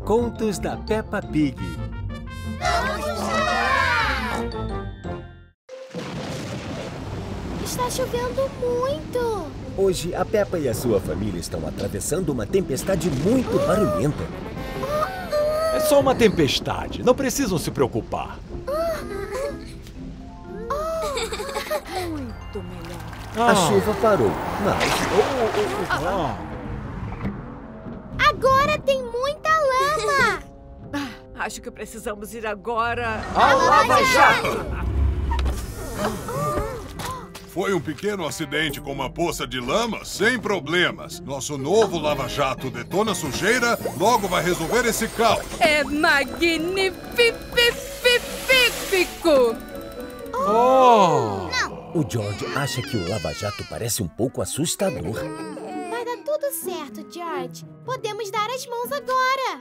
Contos da Peppa Pig. Está chovendo muito. Hoje, a Peppa e a sua família estão atravessando uma tempestade muito barulhenta. É só uma tempestade, não precisam se preocupar. Muito melhor. A chuva parou, mas Agora tem muita lama. Acho que precisamos ir agora. Ao Lava Jato! Foi um pequeno acidente com uma poça de lama, sem problemas. Nosso novo lava-jato detona sujeira, logo vai resolver esse caos. É magnífico! Oh! o George acha que o lava-jato parece um pouco assustador. Vai dar tudo certo, George. Podemos dar as mãos agora.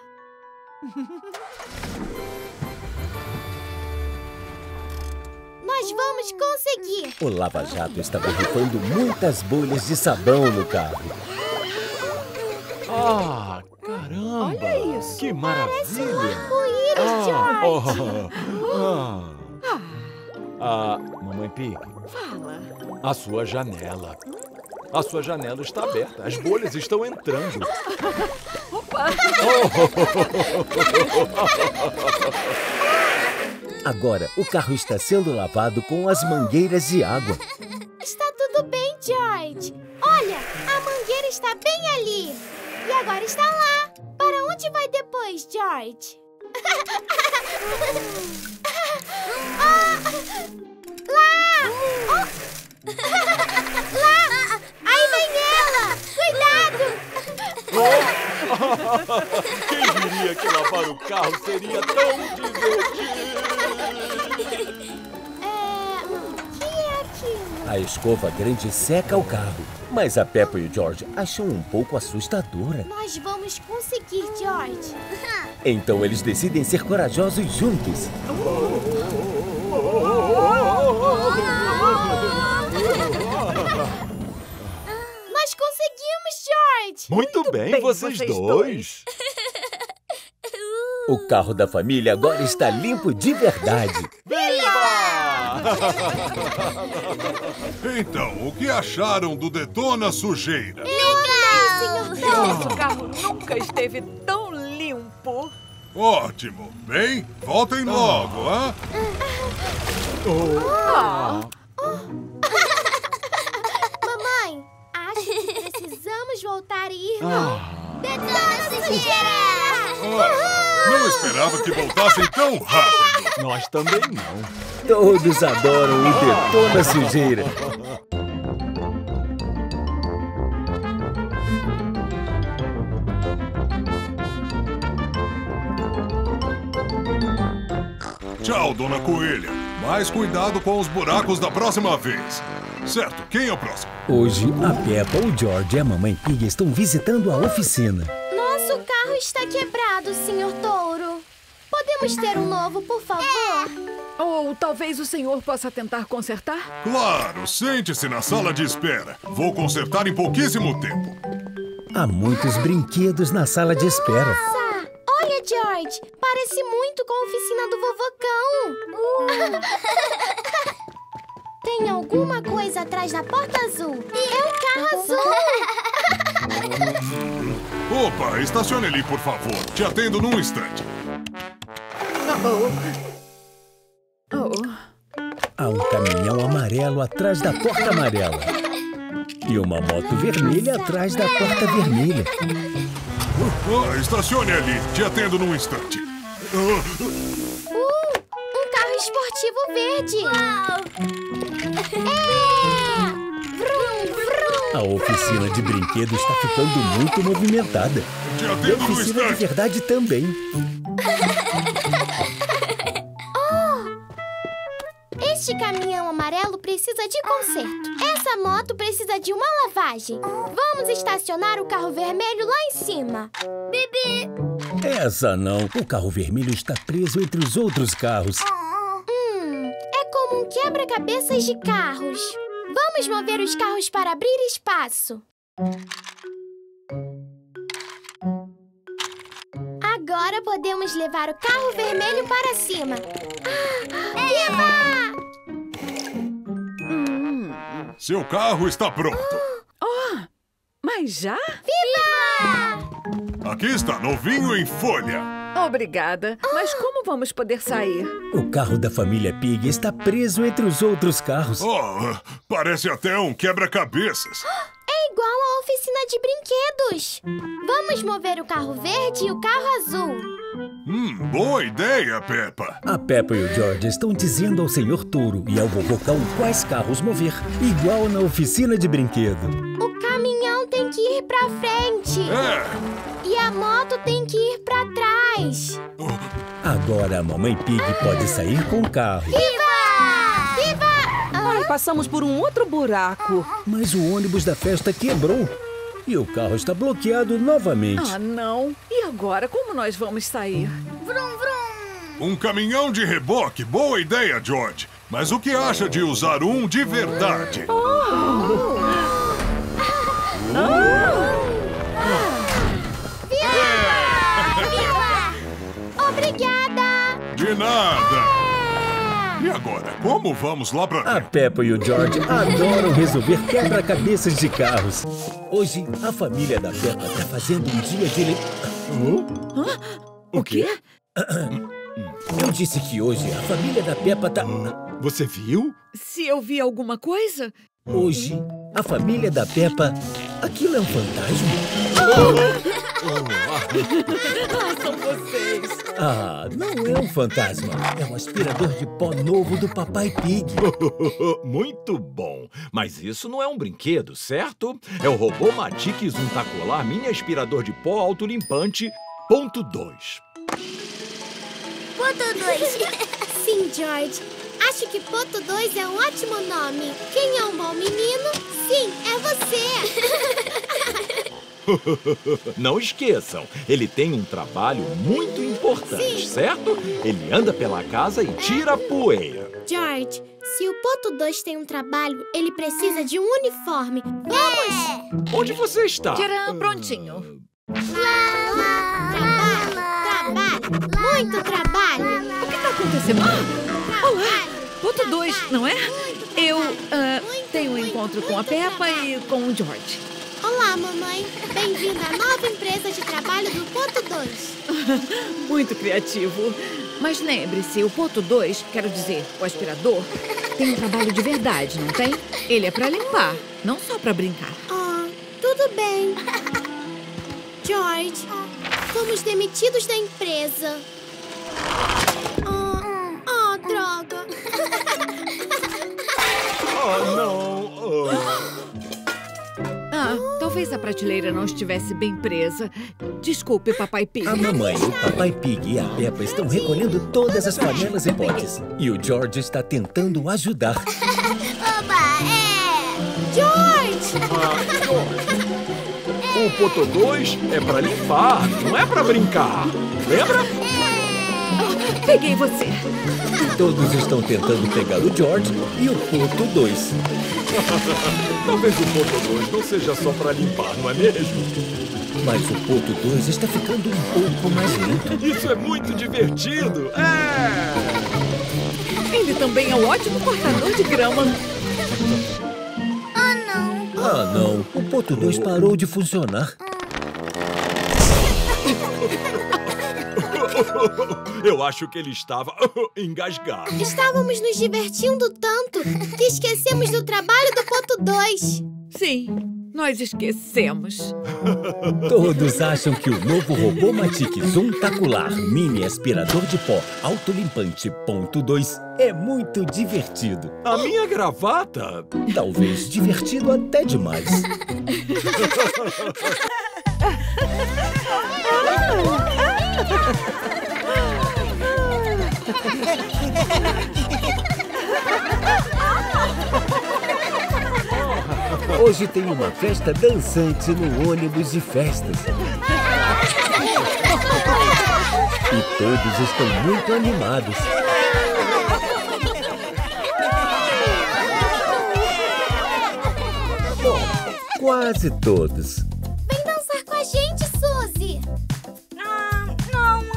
Nós vamos conseguir. O lava-jato está borrifando muitas bolhas de sabão no carro. Ah, caramba! Olha isso. Que maravilha! Arco-íris, George. Mamãe Pig, Fala. a sua janela. A sua janela está aberta. As bolhas estão entrando. Opa! Agora, o carro está sendo lavado com as mangueiras de água. Está tudo bem, George. Olha, a mangueira está bem ali. E agora está lá. Para onde vai depois, George? Lá! Lá! Aí vem ela! Cuidado! Quem diria que lavar o carro seria tão divertido? O que é aquilo? A escova grande seca o carro, mas a Peppa e o George acham um pouco assustadora. Nós vamos conseguir, George. Então eles decidem ser corajosos juntos. Nós conseguimos, George! Muito bem, vocês dois. O carro da família agora está limpo de verdade. Então, o que acharam do Detona Sujeira? Nosso carro nunca esteve tão limpo. Ótimo! Bem, voltem logo, hã? Mamãe, acho que precisamos voltar e ir. Detona Não esperava que voltassem tão rápido. Nós também não. Todos adoram o Detona Sujeira. Tchau, Dona Coelha. Mais cuidado com os buracos da próxima vez. Certo, quem é o próximo? Hoje, a Peppa, o George e a Mamãe Pig estão visitando a oficina. Nosso carro está quebrado, Sr. Touro. Podemos ter um novo, por favor? Ou talvez o senhor possa tentar consertar? Claro, sente-se na sala de espera. Vou consertar em pouquíssimo tempo. Há muitos brinquedos na sala de espera. Nossa! Olha, George, parece muito com a oficina do vovô Cão. Tem alguma coisa atrás da porta azul. É um carro azul. Opa, estacione ali, por favor. Te atendo num instante. Há um caminhão amarelo atrás da porta amarela. E uma moto vermelha atrás da porta vermelha. Estacione ali. Te atendo num instante. Um carro esportivo verde. Vrum, vrum. A oficina de brinquedos está ficando muito movimentada. Te E a atendo num oficina de instante. verdade também. Este caminhão amarelo precisa de conserto. Essa moto precisa de uma lavagem. Vamos estacionar o carro vermelho lá em cima. Bibi! Essa não. O carro vermelho está preso entre os outros carros. É como um quebra-cabeças de carros. Vamos mover os carros para abrir espaço. Agora podemos levar o carro vermelho para cima. Viva! Seu carro está pronto. Mas já? Viva! Aqui está, novinho em folha. Obrigada. Mas como vamos poder sair? O carro da família Pig está preso entre os outros carros. Oh, parece até um quebra-cabeças. É igual à oficina de brinquedos. Vamos mover o carro verde e o carro azul. Boa ideia, Peppa. A Peppa e o George estão dizendo ao Senhor Touro e ao Vovô Cão quais carros mover, igual na oficina de brinquedo. O caminhão tem que ir pra frente. E a moto tem que ir pra trás. Agora a Mamãe Pig pode sair com o carro. Viva! Viva! Ai, passamos por um outro buraco. Mas o ônibus da festa quebrou. E o carro está bloqueado novamente. Ah, não. E agora, como nós vamos sair? Vrum, vrum. Um caminhão de reboque, boa ideia, George. Mas o que acha de usar um de verdade? Viva! Obrigada! De nada. E agora, como vamos lá pra A dentro? Peppa e o George adoram resolver quebra-cabeças de carros. Hoje, a família da Peppa está fazendo um dia de... O quê? Eu disse que hoje a família da Peppa tá... Você viu? Se eu vi alguma coisa? Hoje, a família da Peppa... Aquilo é um fantasma? Ah, são vocês. Ah, não é um fantasma. É um aspirador de pó novo do Papai Pig. Muito bom. Mas isso não é um brinquedo, certo? É o robô Matic Zuntacolar Mini Aspirador de Pó Autolimpante ponto 2. Poto 2. Sim, George. Acho que Poto 2 é um ótimo nome. Quem é um bom menino? Sim, é você. Não esqueçam, ele tem um trabalho muito importante, certo? Ele anda pela casa e tira a poeira. George, se o Poto 2 tem um trabalho, ele precisa de um uniforme. Vamos! Onde você está? Tcharam, prontinho. Trabalho, muito trabalho. O que está acontecendo? Olá, Poto 2, não é? Eu tenho um encontro com a Peppa e com o George. Olá, mamãe. Bem-vinda à nova empresa de trabalho do Poto 2. Muito criativo. Mas lembre-se, o Poto 2, quero dizer, o aspirador, tem um trabalho de verdade, não tem? Ele é pra limpar, não só pra brincar. Tudo bem. George, fomos demitidos da empresa. Droga. Oh, não. Talvez a prateleira não estivesse bem presa. Desculpe, Papai Pig. A mamãe, o Papai Pig e a Peppa estão recolhendo todas as panelas e potes. E o George está tentando ajudar. George! O Poto 2 é pra limpar, não é pra brincar. Lembra? Peguei você. Todos estão tentando pegar o George e o Poto 2. Talvez o Poto 2 não seja só pra limpar, não é mesmo? Mas o Poto 2 está ficando um pouco mais lento. Isso é muito divertido. Ele também é um ótimo cortador de grama. Ah, não. O Poto 2 parou de funcionar. Eu acho que ele estava engasgado. Estávamos nos divertindo tanto que esquecemos do trabalho do Poto 2. Sim, nós esquecemos. Todos acham que o novo robô Matic Zuntacolar Mini Aspirador de Pó Autolimpante ponto 2 é muito divertido. A minha gravata? Talvez divertido até demais. Hoje tem uma festa dançante no ônibus de festas. E todos estão muito animados. Bom, quase todos. Vem dançar com a gente, Suzy. Não,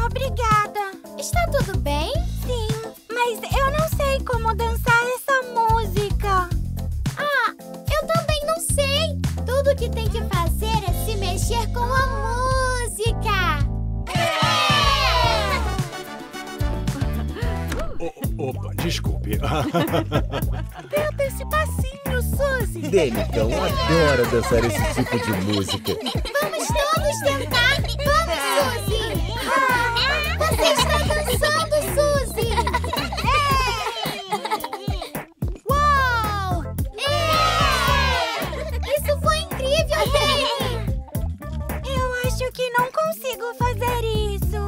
tudo bem? Sim, mas eu não sei como dançar essa música. Ah, eu também não sei. Tudo que tem que fazer é se mexer com a música. Opa, desculpe. Tenta esse passinho, Suzy. Denicão adora dançar esse tipo de música. Vamos todos tentar. Vamos, Suzy. Você está dançando, Suzy. Uau! Isso foi incrível, Dani. Eu acho que não consigo fazer isso.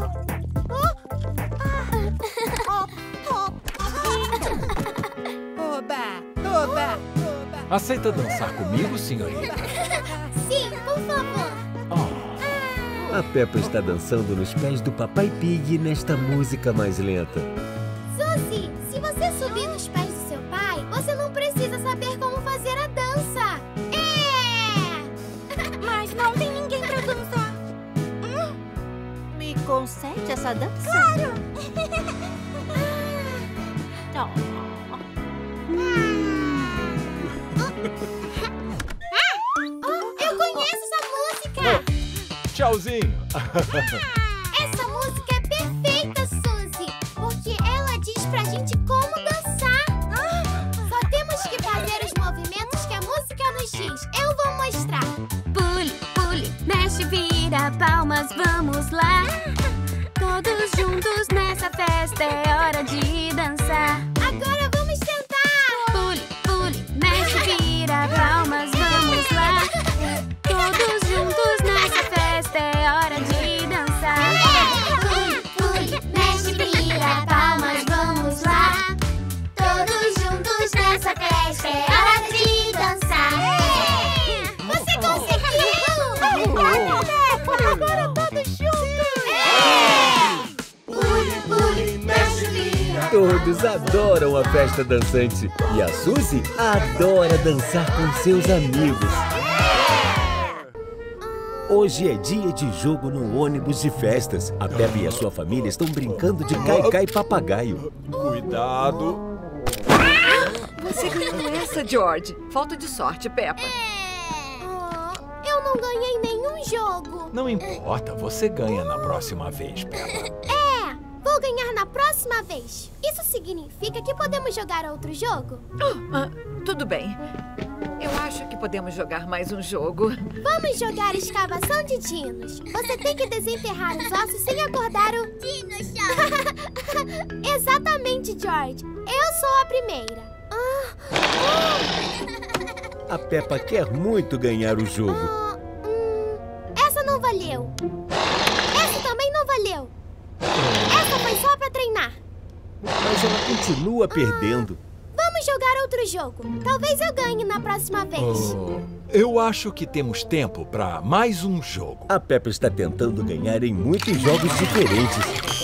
Aceita dançar comigo, senhorita? Sim, por favor. A Peppa está dançando nos pés do Papai Pig nesta música mais lenta. Suzy, se você subir nos pés do seu pai, você não precisa saber como fazer a dança. Mas não tem ninguém pra dançar. Me concede essa dança? Claro! Eu conheço essa música. Tchauzinho. Essa música é perfeita, Suzy, porque ela diz pra gente como dançar. Só temos que fazer os movimentos que a música nos diz. Eu vou mostrar. Pule, pule, mexe, vira palmas, vamos lá. Todos juntos nessa festa, é hora de dançar. Agora vamos tentar. Pule, pule, mexe, vira palmas, vamos lá. Todos juntos nessa festa, é hora de dançar. Pule, pule, mexe, vira palmas, vamos lá. Todos juntos nessa festa, é hora de dançar. Você conseguiu! Agora todos juntos! Pule, pule, mexe, vira. Todos adoram a festa dançante. E a Suzy adora dançar com seus amigos. Hoje é dia de jogo no ônibus de festas. A Peppa e a sua família estão brincando de cai-cai papagaio. Cuidado. Você ganhou essa, George. Falta de sorte, Peppa. Eu não ganhei nenhum jogo. Não importa, você ganha na próxima vez, Peppa. Vou ganhar na próxima vez. Isso significa que podemos jogar outro jogo? Tudo bem. Eu acho que podemos jogar mais um jogo. Vamos jogar escavação de dinos. Você tem que desenterrar os ossos sem acordar o dinossauro. Exatamente, George. Eu sou a primeira. A Peppa quer muito ganhar o jogo. Essa não valeu. Essa também não valeu. Essa foi só pra treinar. Mas ela continua perdendo. Vamos jogar outro jogo. Talvez eu ganhe na próxima vez. Eu acho que temos tempo para mais um jogo. A Peppa está tentando ganhar em muitos jogos diferentes.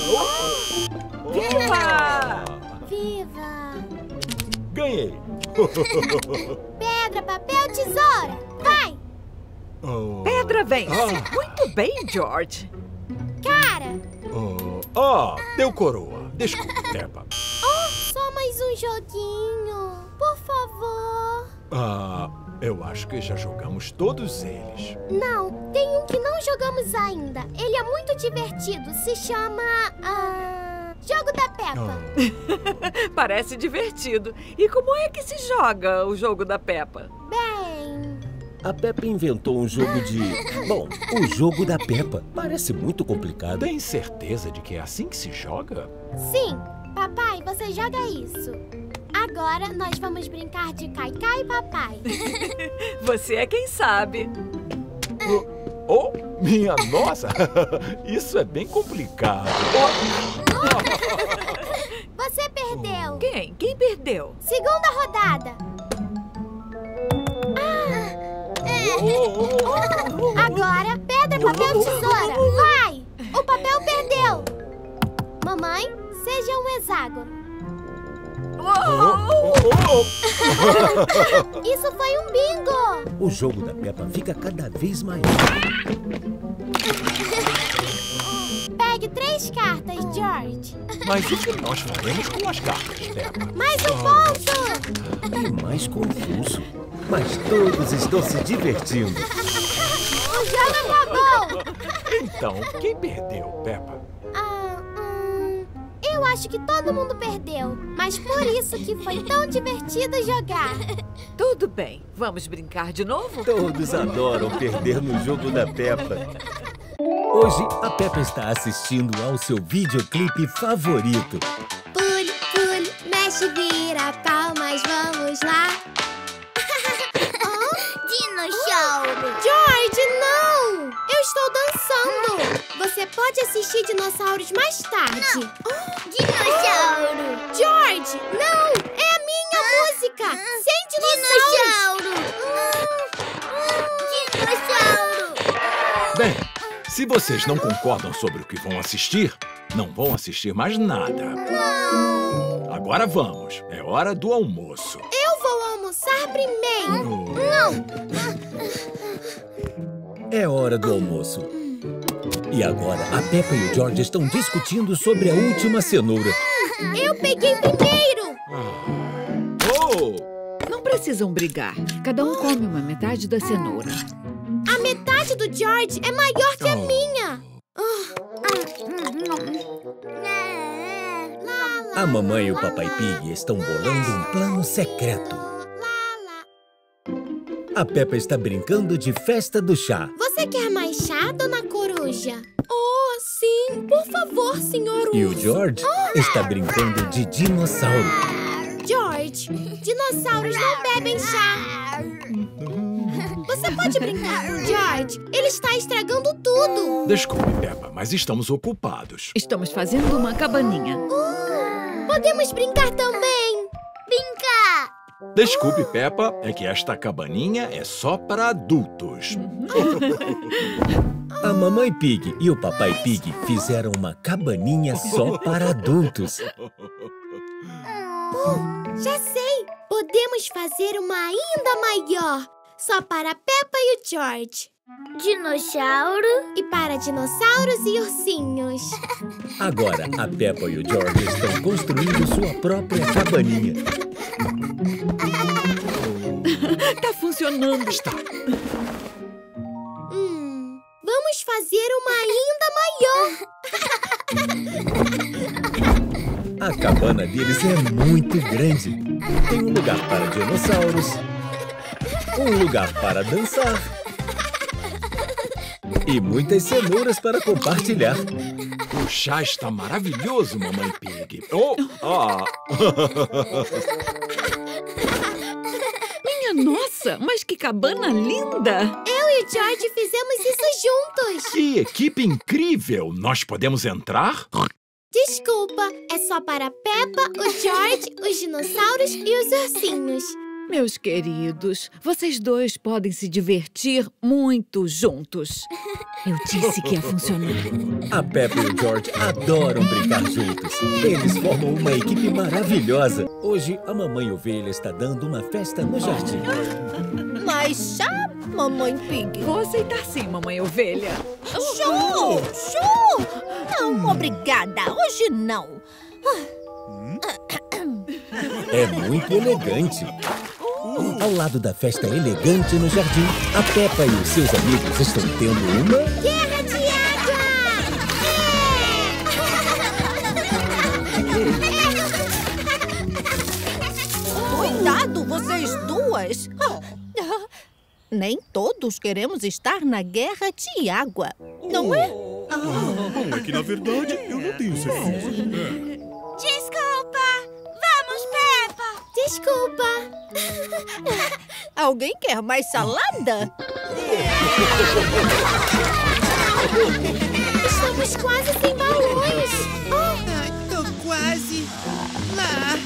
Viva! Viva! Ganhei. Pedra, papel, tesoura. Vai! Pedra vence. Muito bem, George. Cara! Deu coroa. Desculpe, Peppa. Só mais um joguinho. Por favor. Eu acho que já jogamos todos eles. Não, tem um que não jogamos ainda. Ele é muito divertido. Se chama... Jogo da Peppa. Parece divertido. E como é que se joga o jogo da Peppa? Bem... A Peppa inventou um jogo de... Bom, o jogo da Peppa. Parece muito complicado. Tem certeza de que é assim que se joga? Sim. Papai, você joga isso. Agora nós vamos brincar de cai-cai, papai. Você é quem sabe. Minha nossa! Isso é bem complicado. Você perdeu. Quem? Quem perdeu? Segunda rodada. Agora, pedra, papel, tesoura. Vai! O papel perdeu. Mamãe, seja um hexágono. Isso foi um bingo. O jogo da Peppa fica cada vez maior. Pegue 3 cartas, George. Mas o que nós faremos com as cartas, Peppa? Mais um ponto! E mais confuso. Mas todos estão se divertindo. O jogo acabou! Então, quem perdeu, Peppa? Eu acho que todo mundo perdeu. Mas por isso que foi tão divertido jogar. Tudo bem. Vamos brincar de novo? Todos adoram perder no jogo da Peppa. Hoje, a Peppa está assistindo ao seu videoclipe favorito. Pule, pule, mexe, vira palmas, vamos lá. Dinossauro! George, não! Eu estou dançando. Você pode assistir dinossauros mais tarde. Dinossauro! George, não! É a minha música! Sem dinossauros! Dinossauro! Bem, se vocês não concordam sobre o que vão assistir, não vão assistir mais nada. Não! Agora vamos. É hora do almoço. Eu vou almoçar primeiro. Não! É hora do almoço. E agora, a Peppa e o George estão discutindo sobre a última cenoura. Eu peguei primeiro! Oh! Não precisam brigar. Cada um come uma metade da cenoura. A metade do George é maior que a minha. A mamãe e o papai Pig estão bolando um plano secreto. A Peppa está brincando de festa do chá. Você quer mais chá, dona Coruja? Oh, sim. Por favor, senhor urso. E o George está brincando de dinossauro. George, dinossauros não bebem chá. Você pode brincar com o George? Ele está estragando tudo. Desculpe, Peppa, mas estamos ocupados. Estamos fazendo uma cabaninha. Podemos brincar também. Brincar! Desculpe, Peppa, é que esta cabaninha é só para adultos. A mamãe Pig e o papai Pig fizeram uma cabaninha só para adultos. Já sei! Podemos fazer uma ainda maior. Só para Peppa e o George. Dinossauro. E para dinossauros e ursinhos. Agora, a Peppa e o George estão construindo sua própria cabaninha. Tá funcionando. Está. Vamos fazer uma ainda maior. A cabana deles é muito grande. Tem um lugar para dinossauros, um lugar para dançar e muitas cenouras para compartilhar. O chá está maravilhoso, mamãe Pig. Oh, Minha nossa, mas que cabana linda! Eu e o George fizemos isso juntos. que equipe incrível! Nós podemos entrar? Desculpa, é só para Peppa, o George, os dinossauros e os ursinhos. Meus queridos, vocês dois podem se divertir muito juntos. Eu disse que ia funcionar. A Peppa e o George adoram brincar juntos. Eles formam uma equipe maravilhosa. Hoje, a mamãe ovelha está dando uma festa no jardim. Mais chá, mamãe Pig? Vou aceitar sim, mamãe ovelha. Show! Show! Não, obrigada. Hoje não. É muito elegante. Ao lado da festa elegante no jardim, a Peppa e os seus amigos estão tendo uma... Guerra de água! Cuidado, vocês duas. Nem todos queremos estar na guerra de água, não é? É que, na verdade, eu não tenho certeza. Desculpa! Vamos, Peppa! Desculpa! Alguém quer mais salada? Estamos quase sem balões! Tô quase lá.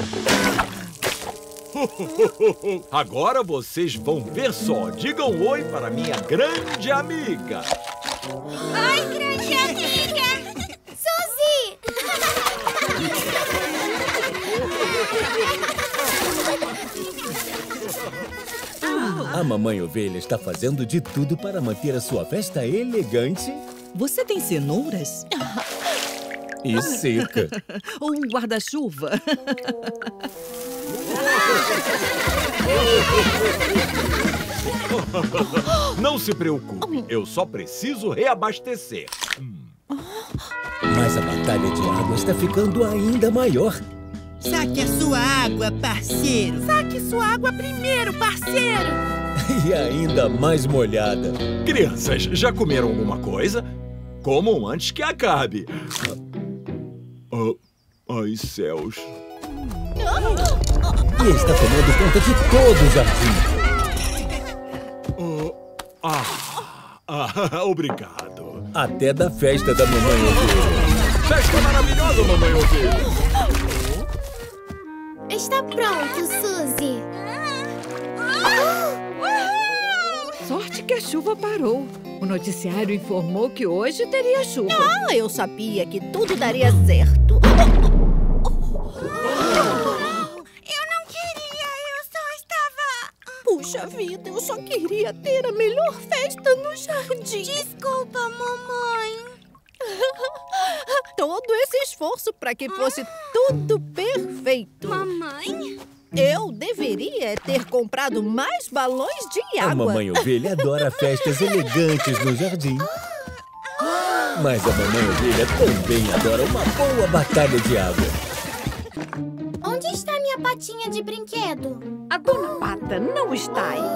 Agora vocês vão ver só. Digam oi para minha grande amiga. Oi, grande amiga! Suzy! A mamãe ovelha está fazendo de tudo para manter a sua festa elegante. Você tem cenouras? E seca. Ou um guarda-chuva. Não se preocupe, eu só preciso reabastecer. Mas a batalha de água está ficando ainda maior. Saque a sua água, parceiro. Saque sua água primeiro, parceiro. E ainda mais molhada. Crianças, já comeram alguma coisa? Comam antes que acabe. Ai, céus. E está tomando conta de todo o jardim. Obrigado. Até da festa da Mamãe Ovelha. Festa maravilhosa, Mamãe Ovelha. Está pronto, Suzy. Sorte que a chuva parou. O noticiário informou que hoje teria chuva. Ah, eu sabia que tudo daria certo. Eu não queria, eu só estava... Puxa vida, eu só queria ter a melhor festa no jardim. Desculpa, mamãe. Todo esse esforço para que fosse tudo perfeito. Mamãe? Eu deveria ter comprado mais balões de água. A Mamãe Ovelha adora festas elegantes no jardim. Mas a Mamãe Ovelha também adora uma boa batalha de água. Onde está minha patinha de brinquedo? A Dona Pata não está aí.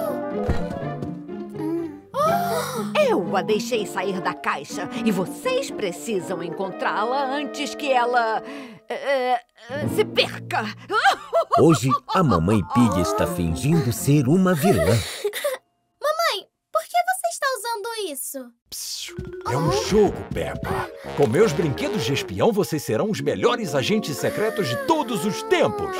Eu a deixei sair da caixa e vocês precisam encontrá-la antes que ela... se perca. Hoje, a Mamãe Pig está fingindo ser uma vilã. Mamãe, por que você está usando isso? É um jogo, Peppa. Com meus brinquedos de espião, vocês serão os melhores agentes secretos de todos os tempos.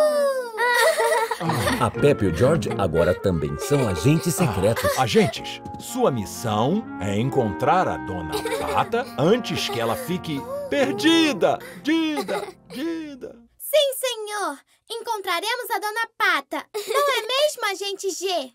A Peppa e o George agora também são agentes secretos. Agentes, sua missão é encontrar a Dona Pata antes que ela fique perdida. Dida. Sim, senhor. Encontraremos a Dona Pata. Não é mesmo, agente G?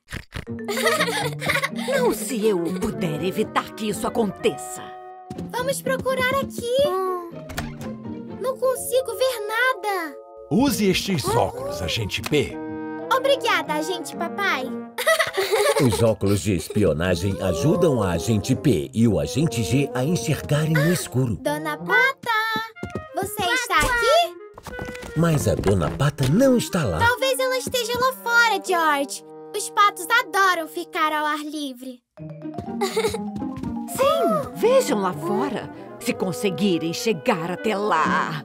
Não se eu puder evitar que isso aconteça. Vamos procurar aqui. Não consigo ver nada. Use estes óculos, agente P. Obrigada, agente papai. Os óculos de espionagem ajudam a agente P e o agente G a enxergarem no escuro. Dona Pata, você está aqui? Mas a Dona Pata não está lá. Talvez ela esteja lá fora, George. Os patos adoram ficar ao ar livre. Sim, vejam lá fora. Se conseguirem chegar até lá.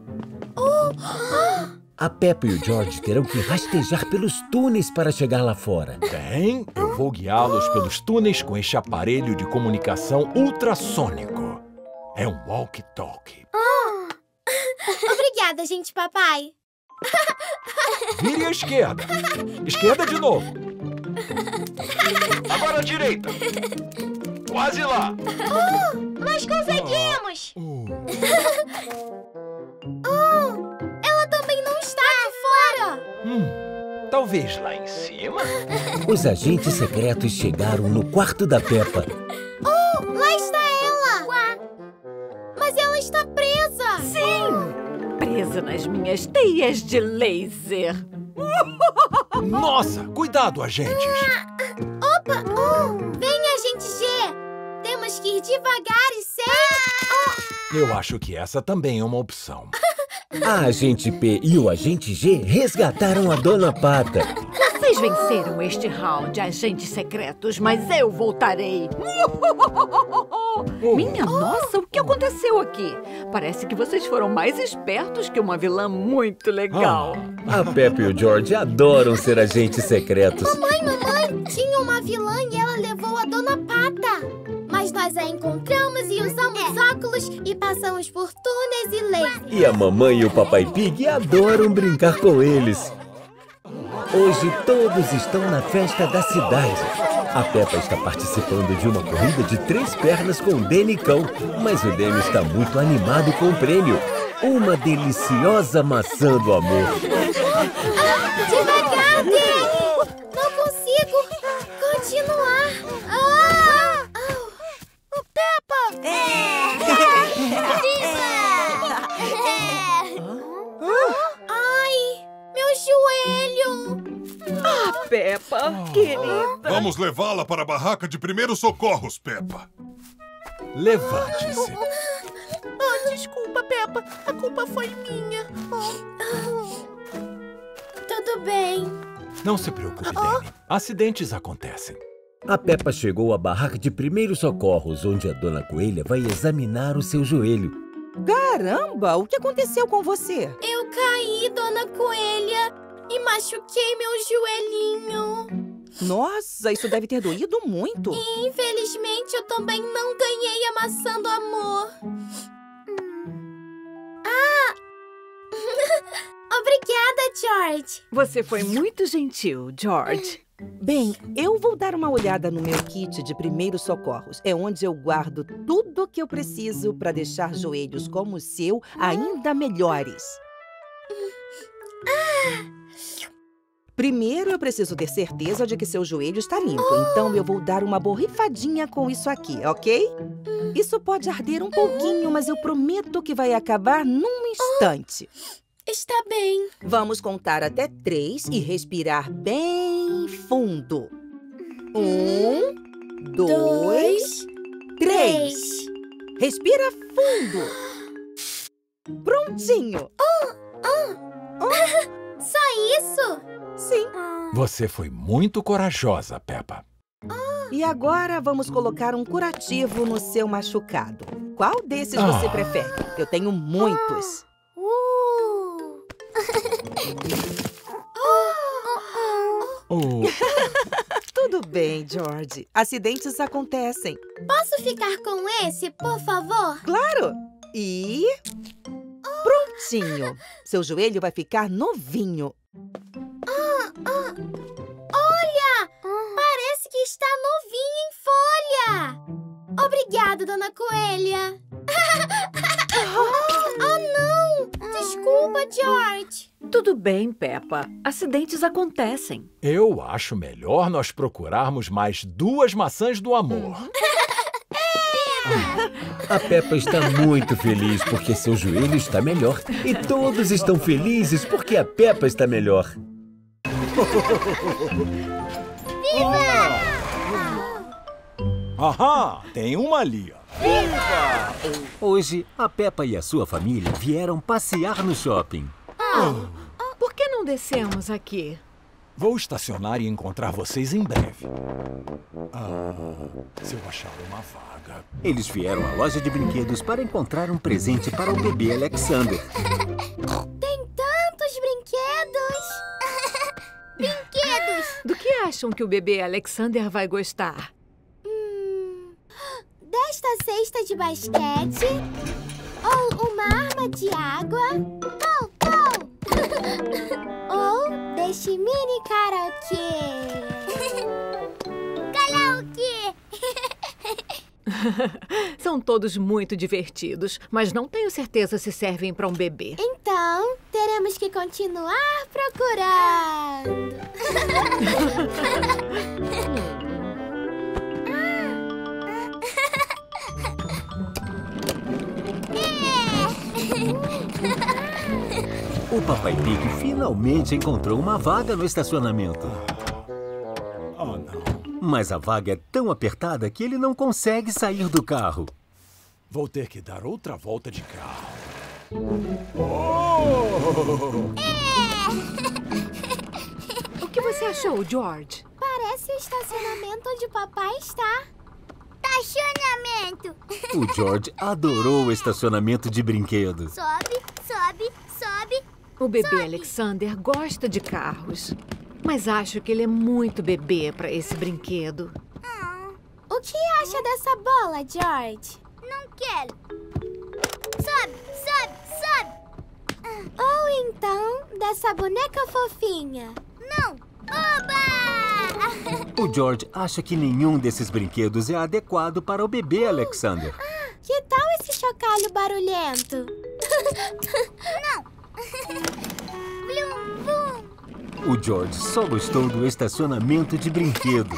A Peppa e o George terão que rastejar pelos túneis para chegar lá fora. Bem, eu vou guiá-los pelos túneis com este aparelho de comunicação ultrassônico. É um walkie-talkie. Obrigada, gente papai. Vire à esquerda. Esquerda de novo. Agora à direita. Quase lá. Nós conseguimos. Ela também não está aqui fora. Talvez lá em cima. Os agentes secretos chegaram no quarto da Peppa. Lá está ela. Mas ela está presa. Sim, presa nas minhas teias de laser. Nossa, cuidado, agentes. Opa, venha, agente G. Temos que ir devagar e sem... Eu acho que essa também é uma opção. A agente P e o agente G resgataram a Dona Pata. Vocês venceram este round, agentes secretos, mas eu voltarei. Minha nossa, o que aconteceu aqui? Parece que vocês foram mais espertos que uma vilã muito legal. A Peppa e o George adoram ser agentes secretos. Mamãe, tinha uma vilã e ela levou a Dona Pata. Mas nós a encontramos e usamos óculos e passamos por túneis e laser. E a mamãe e o papai Pig adoram brincar com eles. Hoje todos estão na festa da cidade. A Peppa está participando de uma corrida de 3 pernas com o Danny Cão. Mas o Danny está muito animado com o prêmio. Uma deliciosa maçã do amor. Devagar, Danny! Não consigo continuar. Peppa, querida. Vamos levá-la para a barraca de primeiros socorros, Peppa. Levante-se. Oh, desculpa, Peppa. A culpa foi minha. Tudo bem. Não se preocupe, Danny. Acidentes acontecem. A Peppa chegou à barraca de primeiros socorros, onde a Dona Coelha vai examinar o seu joelho. Caramba, o que aconteceu com você? Eu caí, Dona Coelha, e machuquei meu joelhinho. Nossa, isso deve ter doído muito. E, infelizmente, eu também não ganhei a maçã do amor. Obrigada, George. Você foi muito gentil, George. Bem, eu vou dar uma olhada no meu kit de primeiros socorros. É onde eu guardo tudo que eu preciso para deixar joelhos como o seu ainda melhores. Primeiro, eu preciso ter certeza de que seu joelho está limpo. Então, eu vou dar uma borrifadinha com isso aqui, ok? Isso pode arder um pouquinho, mas eu prometo que vai acabar num instante. Está bem. Vamos contar até 3 e respirar bem fundo. 1, 2, 3. Respira fundo. Prontinho. Só isso? Sim. Você foi muito corajosa, Peppa. E agora vamos colocar um curativo no seu machucado. Qual desses você prefere? Eu tenho muitos. Tudo bem, George. Acidentes acontecem. Posso ficar com esse, por favor? Claro! E... prontinho! Seu joelho vai ficar novinho. Olha! Parece que está novinho em folha! Obrigada, Dona Coelha! Oh, não! Desculpa, George! Tudo bem, Peppa. Acidentes acontecem. Eu acho melhor nós procurarmos mais 2 maçãs do amor. A Peppa está muito feliz porque seu joelho está melhor. E todos estão felizes porque a Peppa está melhor. Ahá, tem uma ali, ó. Hoje, a Peppa e a sua família vieram passear no shopping. Por que não descemos aqui? Vou estacionar e encontrar vocês em breve. Se eu achar uma vaga. Eles vieram à loja de brinquedos para encontrar um presente para o bebê Alexander. Tem tantos brinquedos! Brinquedos! Do que acham que o bebê Alexander vai gostar? Desta cesta de basquete ou uma arma de água ou deste mini karaokê. Karaokê! São todos muito divertidos, mas não tenho certeza se servem para um bebê. Então, teremos que continuar procurando. O Papai Pig finalmente encontrou uma vaga no estacionamento. Oh, não. Mas a vaga é tão apertada que ele não consegue sair do carro. Vou ter que dar outra volta de carro. O que você achou, George? Parece o estacionamento onde o papai está. Estacionamento! O George adorou o estacionamento de brinquedos. Sobe, sobe, sobe. O bebê Alexander gosta de carros, mas acho que ele é muito bebê para esse brinquedo. O que acha dessa bola, George? Não quero. Sobe, sobe, sobe. Ou então dessa boneca fofinha. Não. Oba! O George acha que nenhum desses brinquedos é adequado para o bebê Alexander. Que tal esse chocalho barulhento? Não. Blum, blum. O George só gostou do estacionamento de brinquedo.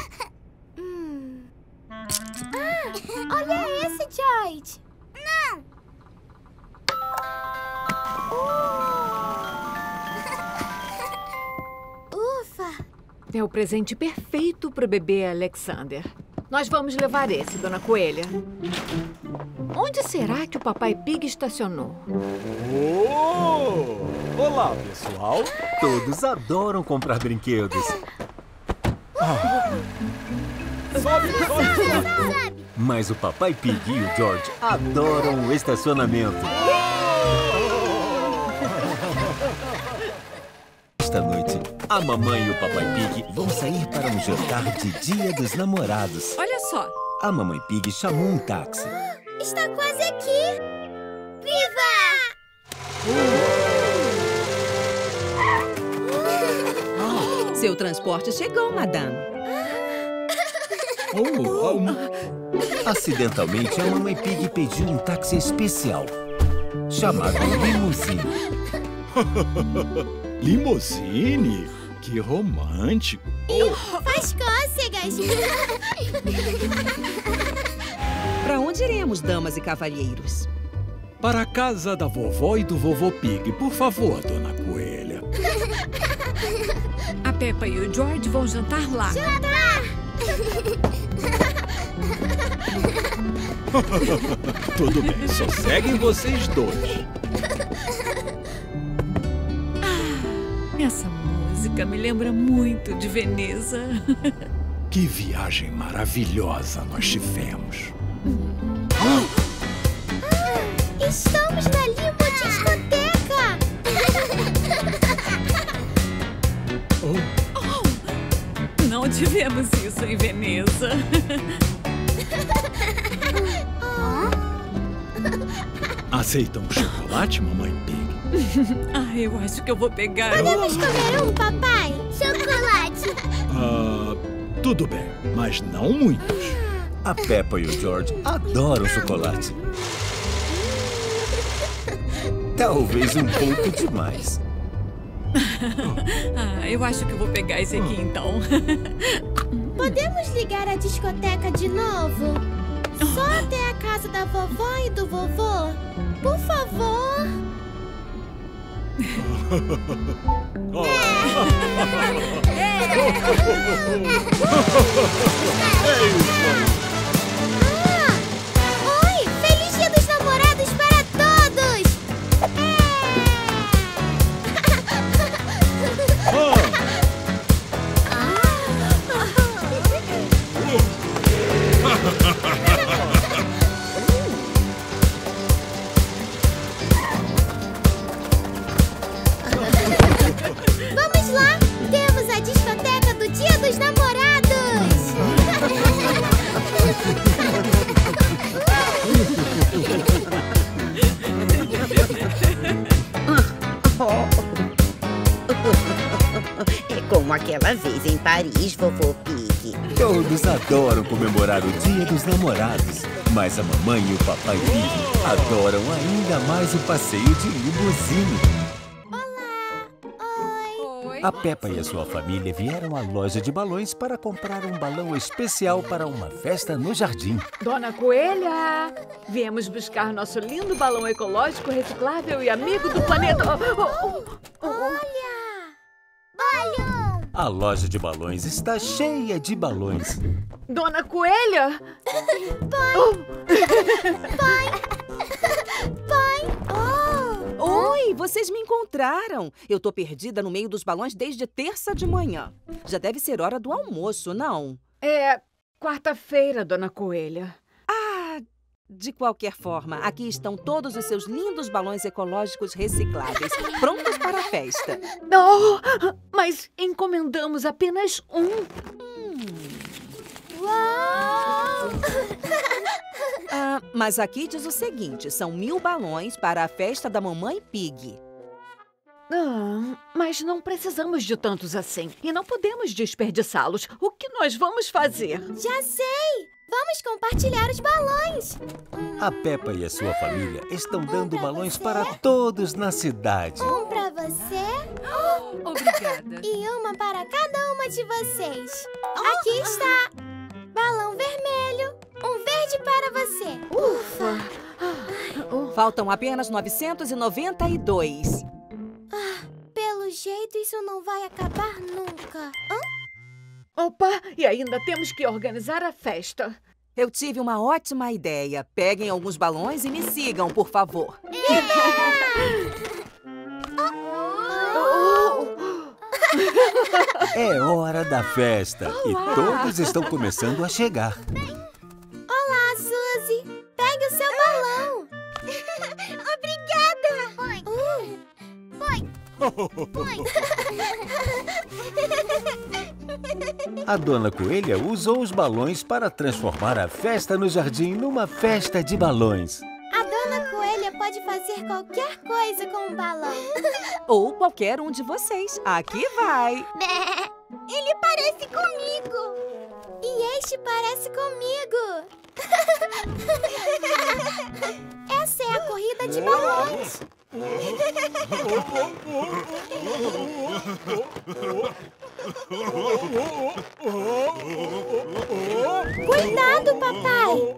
Olha esse, George. Não. Ufa. É o presente perfeito para o bebê Alexander. Nós vamos levar esse, Dona Coelha. Onde será que o Papai Pig estacionou? Oh! Olá, pessoal. Todos adoram comprar brinquedos. Sobe, sobe, sobe. Mas o Papai Pig e o George adoram o estacionamento. Esta noite, a mamãe e o Papai Pig vão sair para um jantar de Dia dos Namorados. Olha só. A mamãe Pig chamou um táxi. Está quase aqui. Viva! Seu transporte chegou, madame. Acidentalmente, a mamãe Pig pediu um táxi especial, chamado Limousine. Limousine? Que romântico. Faz cócegas. Para onde iremos, damas e cavalheiros? Para a casa da vovó e do vovô Pig, por favor, Dona Coelha. A Peppa e o George vão jantar lá. Tudo bem, só seguem vocês dois. Essa música me lembra muito de Veneza. Que viagem maravilhosa nós tivemos. Estamos na Limo-discoteca. Não tivemos isso em Veneza. Aceitam um chocolate, mamãe Pig? Eu acho que eu vou pegar. Podemos comer um, papai? Chocolate. Tudo bem, mas não muitos. A Peppa e o George adoram chocolate. Talvez um pouco demais. Eu acho que eu vou pegar esse aqui, então. Podemos ligar a discoteca de novo? Só até a casa da vovó e do vovô? Por favor. Oi! Feliz Dia dos Namorados para todos! Vamos lá! Temos a discoteca do Dia dos Namorados! É como aquela vez em Paris, vovô Pig. Todos adoram comemorar o Dia dos Namorados, mas a mamãe e o Papai Pig adoram ainda mais o passeio de limusine. A Peppa e a sua família vieram à loja de balões para comprar um balão especial para uma festa no jardim. Dona Coelha, viemos buscar nosso lindo balão ecológico, reciclável e amigo do planeta. Olha! Balão! A loja de balões está cheia de balões. Dona Coelha! Pai! Oi, vocês me encontraram. Eu tô perdida no meio dos balões desde terça de manhã. Já deve ser hora do almoço, não? É quarta-feira, Dona Coelha. De qualquer forma, aqui estão todos os seus lindos balões ecológicos recicláveis, prontos para a festa. Mas encomendamos apenas um. Uau! Mas aqui diz o seguinte, são 1000 balões para a festa da mamãe Pig. Mas não precisamos de tantos assim. E não podemos desperdiçá-los. O que nós vamos fazer? Já sei! Vamos compartilhar os balões! A Peppa e a sua família estão dando balões para todos na cidade. Um para você. Obrigada. E uma para cada uma de vocês. Aqui está. Balão vermelho. Um verde para você. Ufa! Faltam apenas 992. Pelo jeito, isso não vai acabar nunca. Opa, e ainda temos que organizar a festa. Eu tive uma ótima ideia. Peguem alguns balões e me sigam, por favor. É hora da festa e todos estão começando a chegar. Olá, Suzy. Pegue o seu balão. Obrigada. Põe. A Dona Coelha usou os balões para transformar a festa no jardim numa festa de balões. A Dona Coelha pode fazer qualquer coisa com um balão. Ou qualquer um de vocês. Aqui vai. Ele parece comigo. E este parece comigo. Essa é a corrida de balões. Cuidado, papai.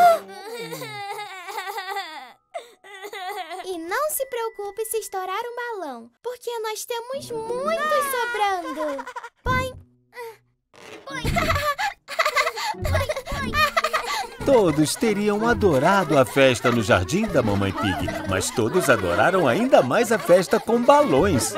E não se preocupe se estourar um balão, porque nós temos muitos sobrando. Põe. Todos teriam adorado a festa no jardim da Mamãe Pig, mas todos adoraram ainda mais a festa com balões.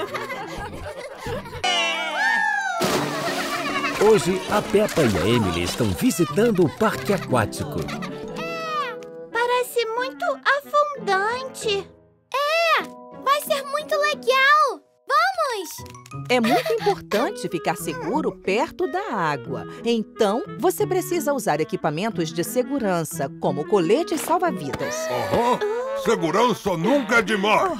Hoje, a Peppa e a Emily estão visitando o parque aquático. Parece muito afundante. Vai ser muito legal. Vamos! É muito importante ficar seguro perto da água. Então, você precisa usar equipamentos de segurança, como coletes salva-vidas. Segurança nunca é demais.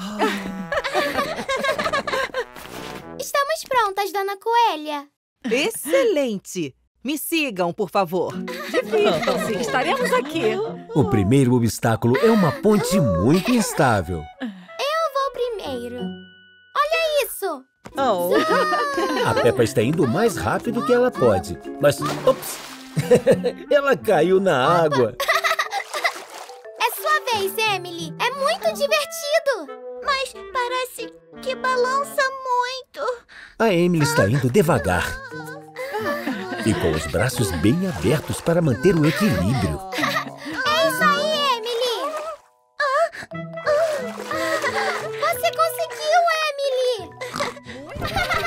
Estamos prontas, Dona Coelha. Excelente! Me sigam, por favor. Divirtam-se, estaremos aqui. O primeiro obstáculo é uma ponte muito instável. Eu vou primeiro. Olha isso! A Peppa está indo o mais rápido que ela pode. Mas, ops! Ela caiu na água. É sua vez, Emily. É muito divertido. Mas parece que balança muito. A Emily está indo devagar. E com os braços bem abertos para manter o equilíbrio. É isso aí, Emily. Você conseguiu, Emily.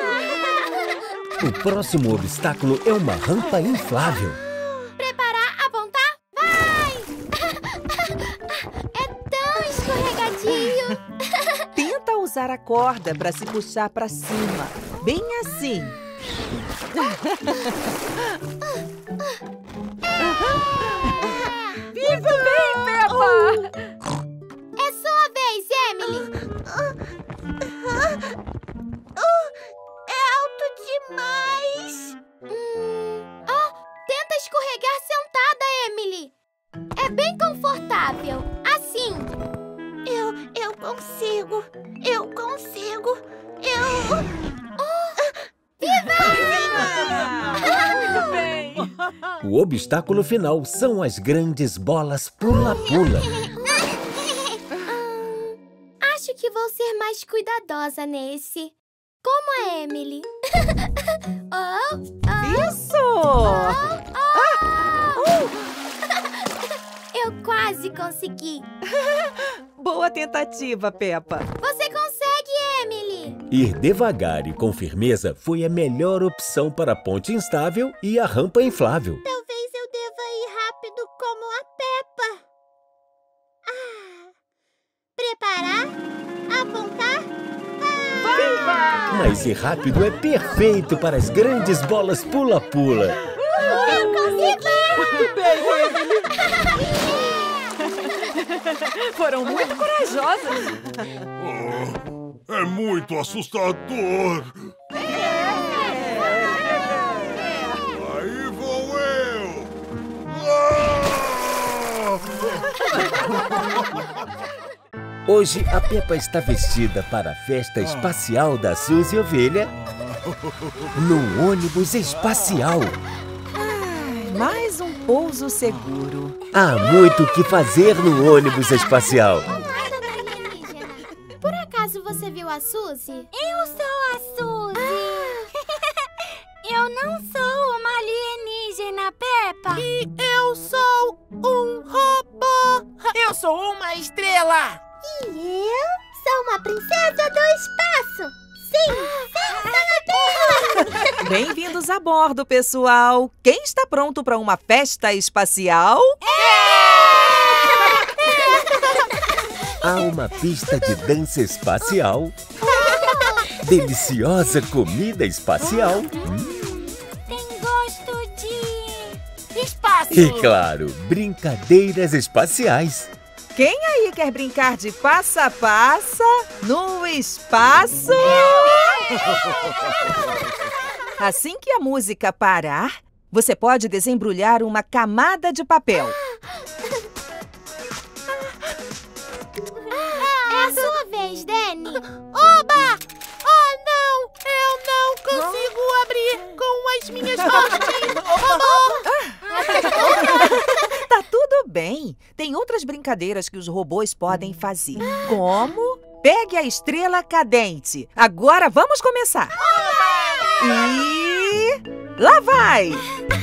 O próximo obstáculo é uma rampa inflável. Preparar, apontar, vai! É tão escorregadio. Tenta usar a corda para se puxar para cima. Bem assim. Muito bem, Peppa! É sua vez, Emily. É alto demais. Tenta escorregar sentada, Emily. É bem confortável. Assim. Eu consigo. Eu consigo. Viva! Muito bem! O obstáculo final são as grandes bolas pula-pula. Acho que vou ser mais cuidadosa nesse. Como a Emily. Isso! Eu quase consegui. Boa tentativa, Peppa. Você consegue, Emily. Ir devagar e com firmeza foi a melhor opção para a ponte instável e a rampa inflável. Talvez eu deva ir rápido como a Peppa. Preparar, apontar, vai! Mas ir rápido é perfeito para as grandes bolas pula-pula. Eu consegui! Muito bem, Emily! Foram muito corajosas. É muito assustador. Aí vou eu. Hoje, a Peppa está vestida para a festa espacial da Suzy Ovelha num ônibus espacial. Mais um pouso seguro. Há muito o que fazer no ônibus espacial. Por acaso você viu a Suzy? Eu sou a Suzy. Eu não sou uma alienígena, Peppa. E eu sou um robô. Eu sou uma estrela. E eu sou uma princesa do espaço. Sim, sim. Bem-vindos a bordo, pessoal. Quem está pronto para uma festa espacial? Há uma pista de dança espacial, deliciosa comida espacial Tem gosto de espaço. e, claro, brincadeiras espaciais. Quem aí quer brincar de passa-passa no espaço? Assim que a música parar, você pode desembrulhar uma camada de papel. É a sua vez, Danny. Oba! Oh, não! Eu não consigo abrir com as minhas mãos. Tá tudo bem. Tem outras brincadeiras que os robôs podem fazer. Como? Pegue a estrela cadente. Agora vamos começar. E... lá vai!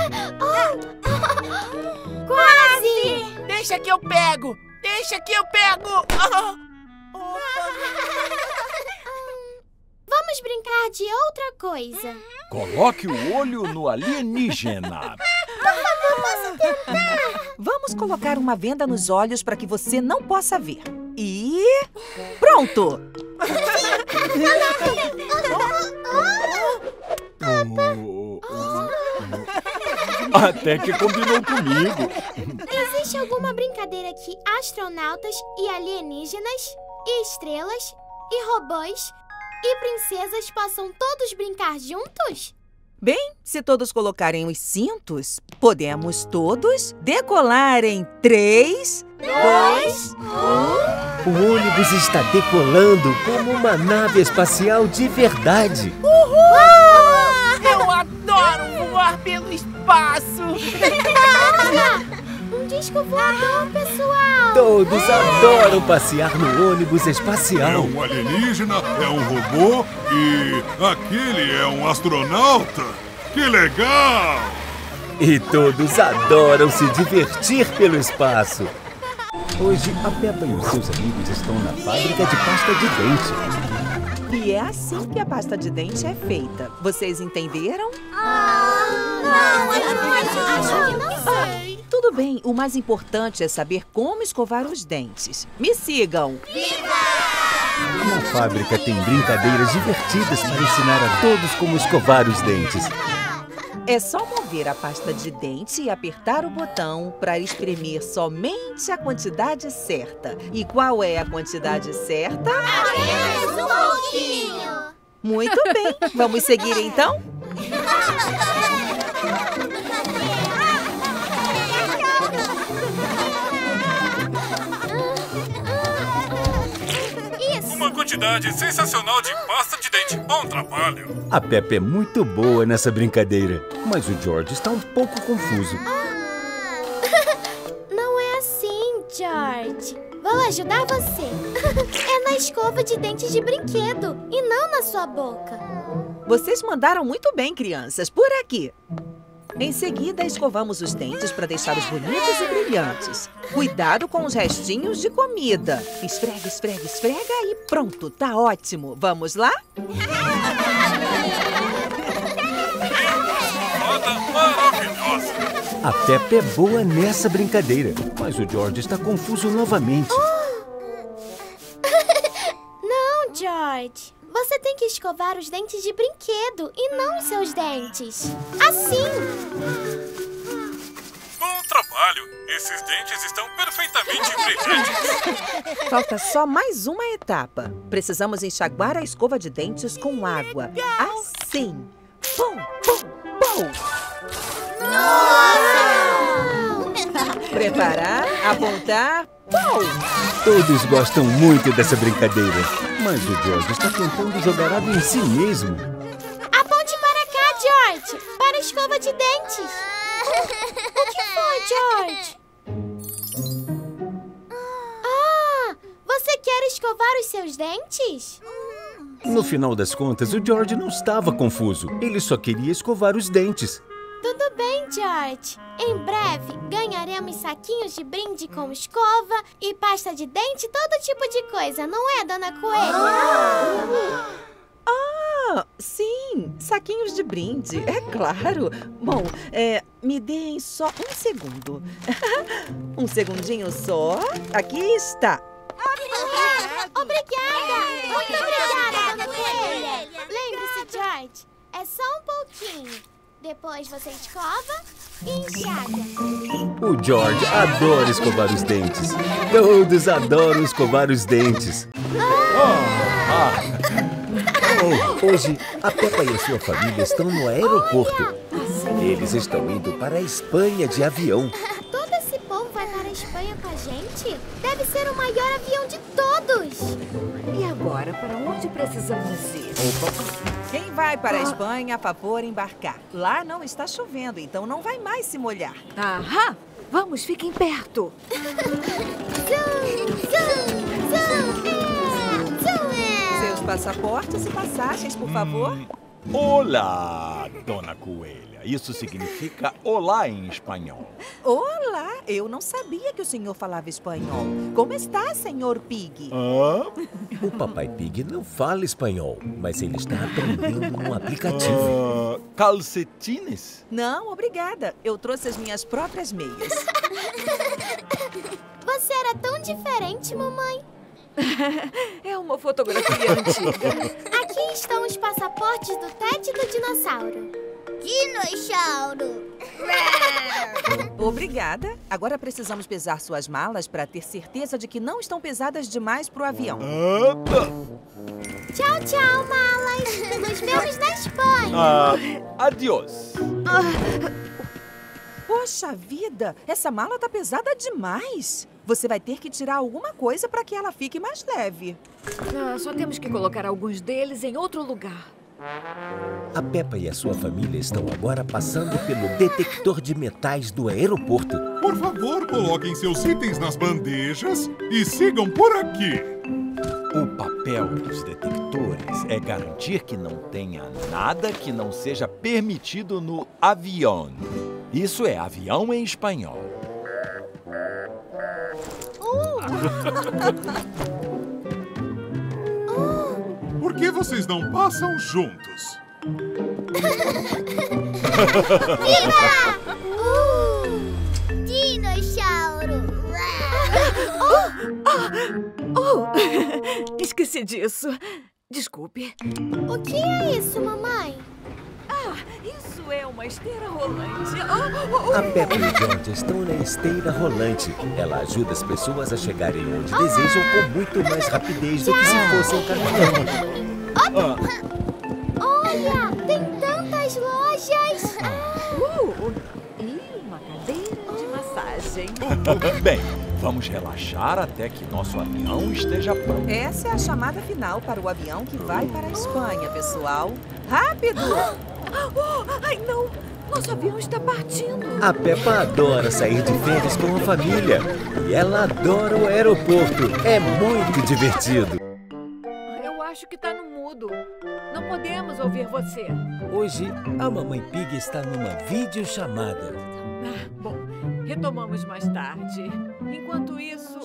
Quase! Deixa que eu pego! Deixa que eu pego! Vamos brincar de outra coisa. Coloque o olho no alienígena. Vamos colocar uma venda nos olhos para que você não possa ver. E... pronto! Até que combinou comigo. Existe alguma brincadeira que astronautas e alienígenas, e estrelas, e robôs, e princesas possam todos brincar juntos? Bem, se todos colocarem os cintos, podemos todos decolar em 3, 2, 1... O ônibus está decolando como uma nave espacial de verdade. Eu adoro voar pelo espaço! Um disco voador, pessoal! Todos adoram passear no ônibus espacial. É um alienígena, é um robô e aquele é um astronauta. Que legal! E todos adoram se divertir pelo espaço. Hoje, a Peppa e os seus amigos estão na fábrica de pasta de dente. E é assim que a pasta de dente é feita. Vocês entenderam? Acho que não sei. Tudo bem, o mais importante é saber como escovar os dentes. Me sigam! Na fábrica tem brincadeiras divertidas para ensinar a todos como escovar os dentes. É só mover a pasta de dente e apertar o botão para espremer somente a quantidade certa. E qual é a quantidade certa? Apenas um pouquinho. Muito bem, vamos seguir então? Uma quantidade sensacional de pasta de dente. Bom trabalho. A Peppa é muito boa nessa brincadeira, mas o George está um pouco confuso. Não é assim, George. Vou ajudar você. É na escova de dente de brinquedo e não na sua boca. Vocês mandaram muito bem, crianças. Por aqui. Em seguida, escovamos os dentes para deixá-los bonitos e brilhantes. Cuidado com os restinhos de comida. Esfrega, esfrega, esfrega e pronto, tá ótimo. Vamos lá? Maravilhosa. A Peppa é boa nessa brincadeira, mas o George está confuso novamente. Não, George. Você tem que escovar os dentes de brinquedo e não os seus dentes. Assim. Bom trabalho. Esses dentes estão perfeitamente brilhantes. Falta só mais uma etapa. Precisamos enxaguar a escova de dentes com água. Assim. Pum, pum, pum. Preparar, apontar, pum. Todos gostam muito dessa brincadeira, mas o George está tentando jogar água em si mesmo. Aponte para cá, George. Para a escova de dentes. O que foi, George? Você quer escovar os seus dentes? No final das contas, o George não estava confuso. Ele só queria escovar os dentes. Tudo bem, George. Em breve, ganharemos saquinhos de brinde com escova e pasta de dente, todo tipo de coisa, não é, Dona Coelha? Sim, saquinhos de brinde, é claro. Bom, me deem só um segundo. Um segundinho só. Aqui está. Obrigada! Muito obrigada, Dona Coelha! Lembre-se, George, é só um pouquinho. Depois você escova e enxaga. O George adora escovar os dentes. Todos adoram escovar os dentes. Hoje, a Peppa e a sua família estão no aeroporto. Eles estão indo para a Espanha de avião. Todo esse povo vai para a Espanha com a gente? Deve ser o maior avião de todos. E agora, para onde precisamos ir? Quem vai para a Espanha, a favor, embarcar. Lá não está chovendo, então não vai mais se molhar. Aham! Vamos, fiquem perto. Seus passaportes e passagens, por favor. Olá, Dona Coelha. Isso significa olá em espanhol. Olá, eu não sabia que o senhor falava espanhol. Como está, senhor Pig? O Papai Pig não fala espanhol, mas ele está aprendendo no aplicativo. Calcetines? Não, obrigada. Eu trouxe as minhas próprias meias. Você era tão diferente, mamãe. É uma fotografia antiga. Aqui estão os passaportes do Ted e do dinossauro. Dinossauro! Obrigada. Agora precisamos pesar suas malas para ter certeza de que não estão pesadas demais para o avião. Tchau, tchau, malas. Nos vemos na Espanha. Adiós. Poxa vida, essa mala tá pesada demais. Você vai ter que tirar alguma coisa para que ela fique mais leve. Só temos que colocar alguns deles em outro lugar. A Peppa e a sua família estão agora passando pelo detector de metais do aeroporto. Por favor, coloquem seus itens nas bandejas e sigam por aqui. O papel dos detectores é garantir que não tenha nada que não seja permitido no avião. Isso é avião em espanhol. Por que vocês não passam juntos? Dinossauro! Esqueci disso. Desculpe. O que é isso, mamãe? Isso é uma esteira rolante. A Peppa e o George estão na esteira rolante. Ela ajuda as pessoas a chegarem onde desejam com muito mais rapidez do que se fossem caminhando. Olha, tem tantas lojas! E uma cadeira de massagem. Bem, vamos relaxar até que nosso avião esteja pronto. Essa é a chamada final para o avião que vai para a Espanha, pessoal. Rápido! Ai, não! Nosso avião está partindo. A Peppa adora sair de férias com a família. E ela adora o aeroporto. É muito divertido. Eu acho que está no mudo. Não podemos ouvir você. Hoje, a Mamãe Pig está numa videochamada. Bom, retomamos mais tarde. Enquanto isso...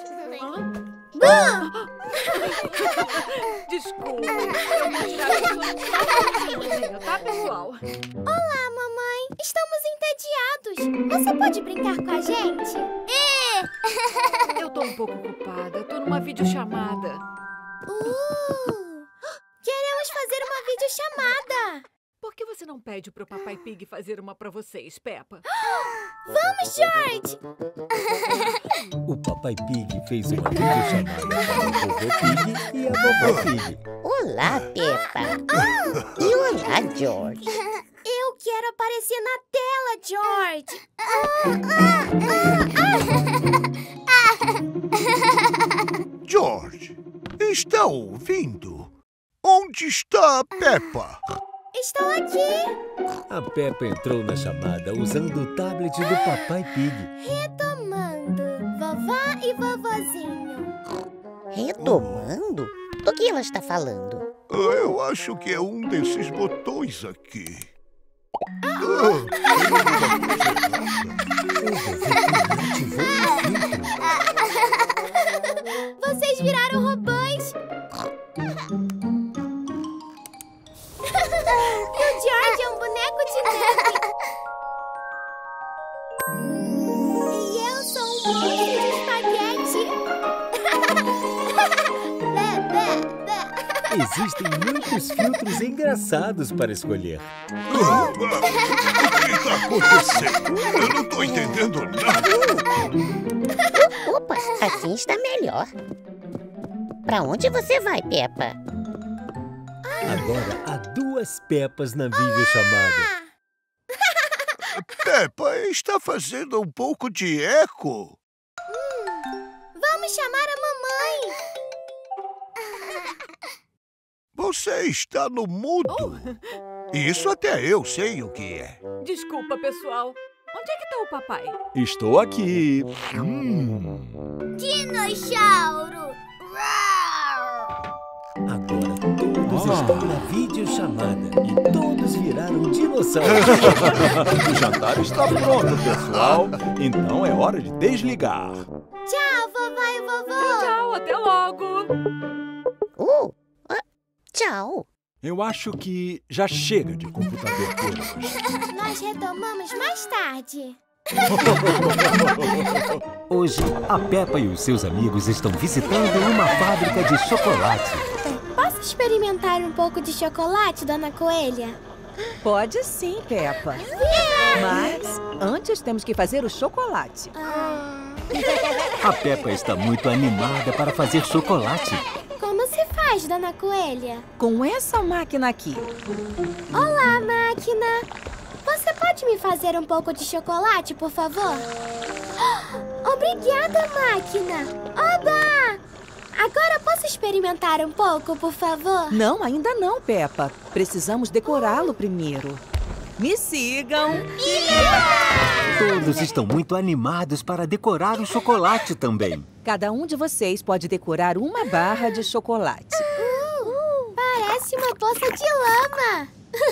Desculpe, eu vou tirar isso, tá, pessoal? Olá, mamãe. Estamos entediados. Você pode brincar com a gente? Eu tô um pouco ocupada. Tô numa videochamada. Queremos fazer uma videochamada. Por que você não pede pro Papai Pig fazer uma pra vocês, Peppa? Vamos, George! O Papai Pig fez uma videochamada para o Vovô Pig e a Vovó Pig. Olá, Peppa. E olá, George. Eu quero aparecer na tela, George. George, está ouvindo? Onde está a Peppa? Estou aqui. A Peppa entrou na chamada usando o tablet do Papai Pig. Retomando, vovó e vovozinho. Retomando? Do que ela está falando? Eu acho que é um desses botões aqui. Vocês viraram robôs. E o George é um boneco de neve. E eu sou um monstro de espaguete. Existem muitos filtros engraçados para escolher. O que está acontecendo? Eu não estou entendendo nada. Opa, assim está melhor. Para onde você vai, Peppa? Agora há 2 Peppas na videochamada. Peppa, está fazendo um pouco de eco. Vamos chamar a mamãe. Você está no mudo. Isso até eu sei o que é. Desculpa, pessoal. Onde é que está o papai? Estou aqui. Dinossauro. Agora todos estão na videochamada e todos viraram dinossauros. O jantar está pronto, pessoal. Então é hora de desligar. Tchau, vovó e vovô. Tchau, até logo. Tchau. Eu acho que já chega de computador por hoje. Nós retomamos mais tarde. Hoje, a Peppa e os seus amigos estão visitando uma fábrica de chocolate. Posso experimentar um pouco de chocolate, Dona Coelha? Pode sim, Peppa. Mas antes temos que fazer o chocolate. A Peppa está muito animada para fazer chocolate. Como se faz, Dona Coelha? Com essa máquina aqui. Olá, máquina. Você pode me fazer um pouco de chocolate, por favor? Obrigada, máquina. Oba! Agora posso experimentar um pouco, por favor? Não, ainda não, Peppa. Precisamos decorá-lo primeiro. Me sigam! Todos estão muito animados para decorar o chocolate também. Cada um de vocês pode decorar uma barra de chocolate. Parece uma poça de lama.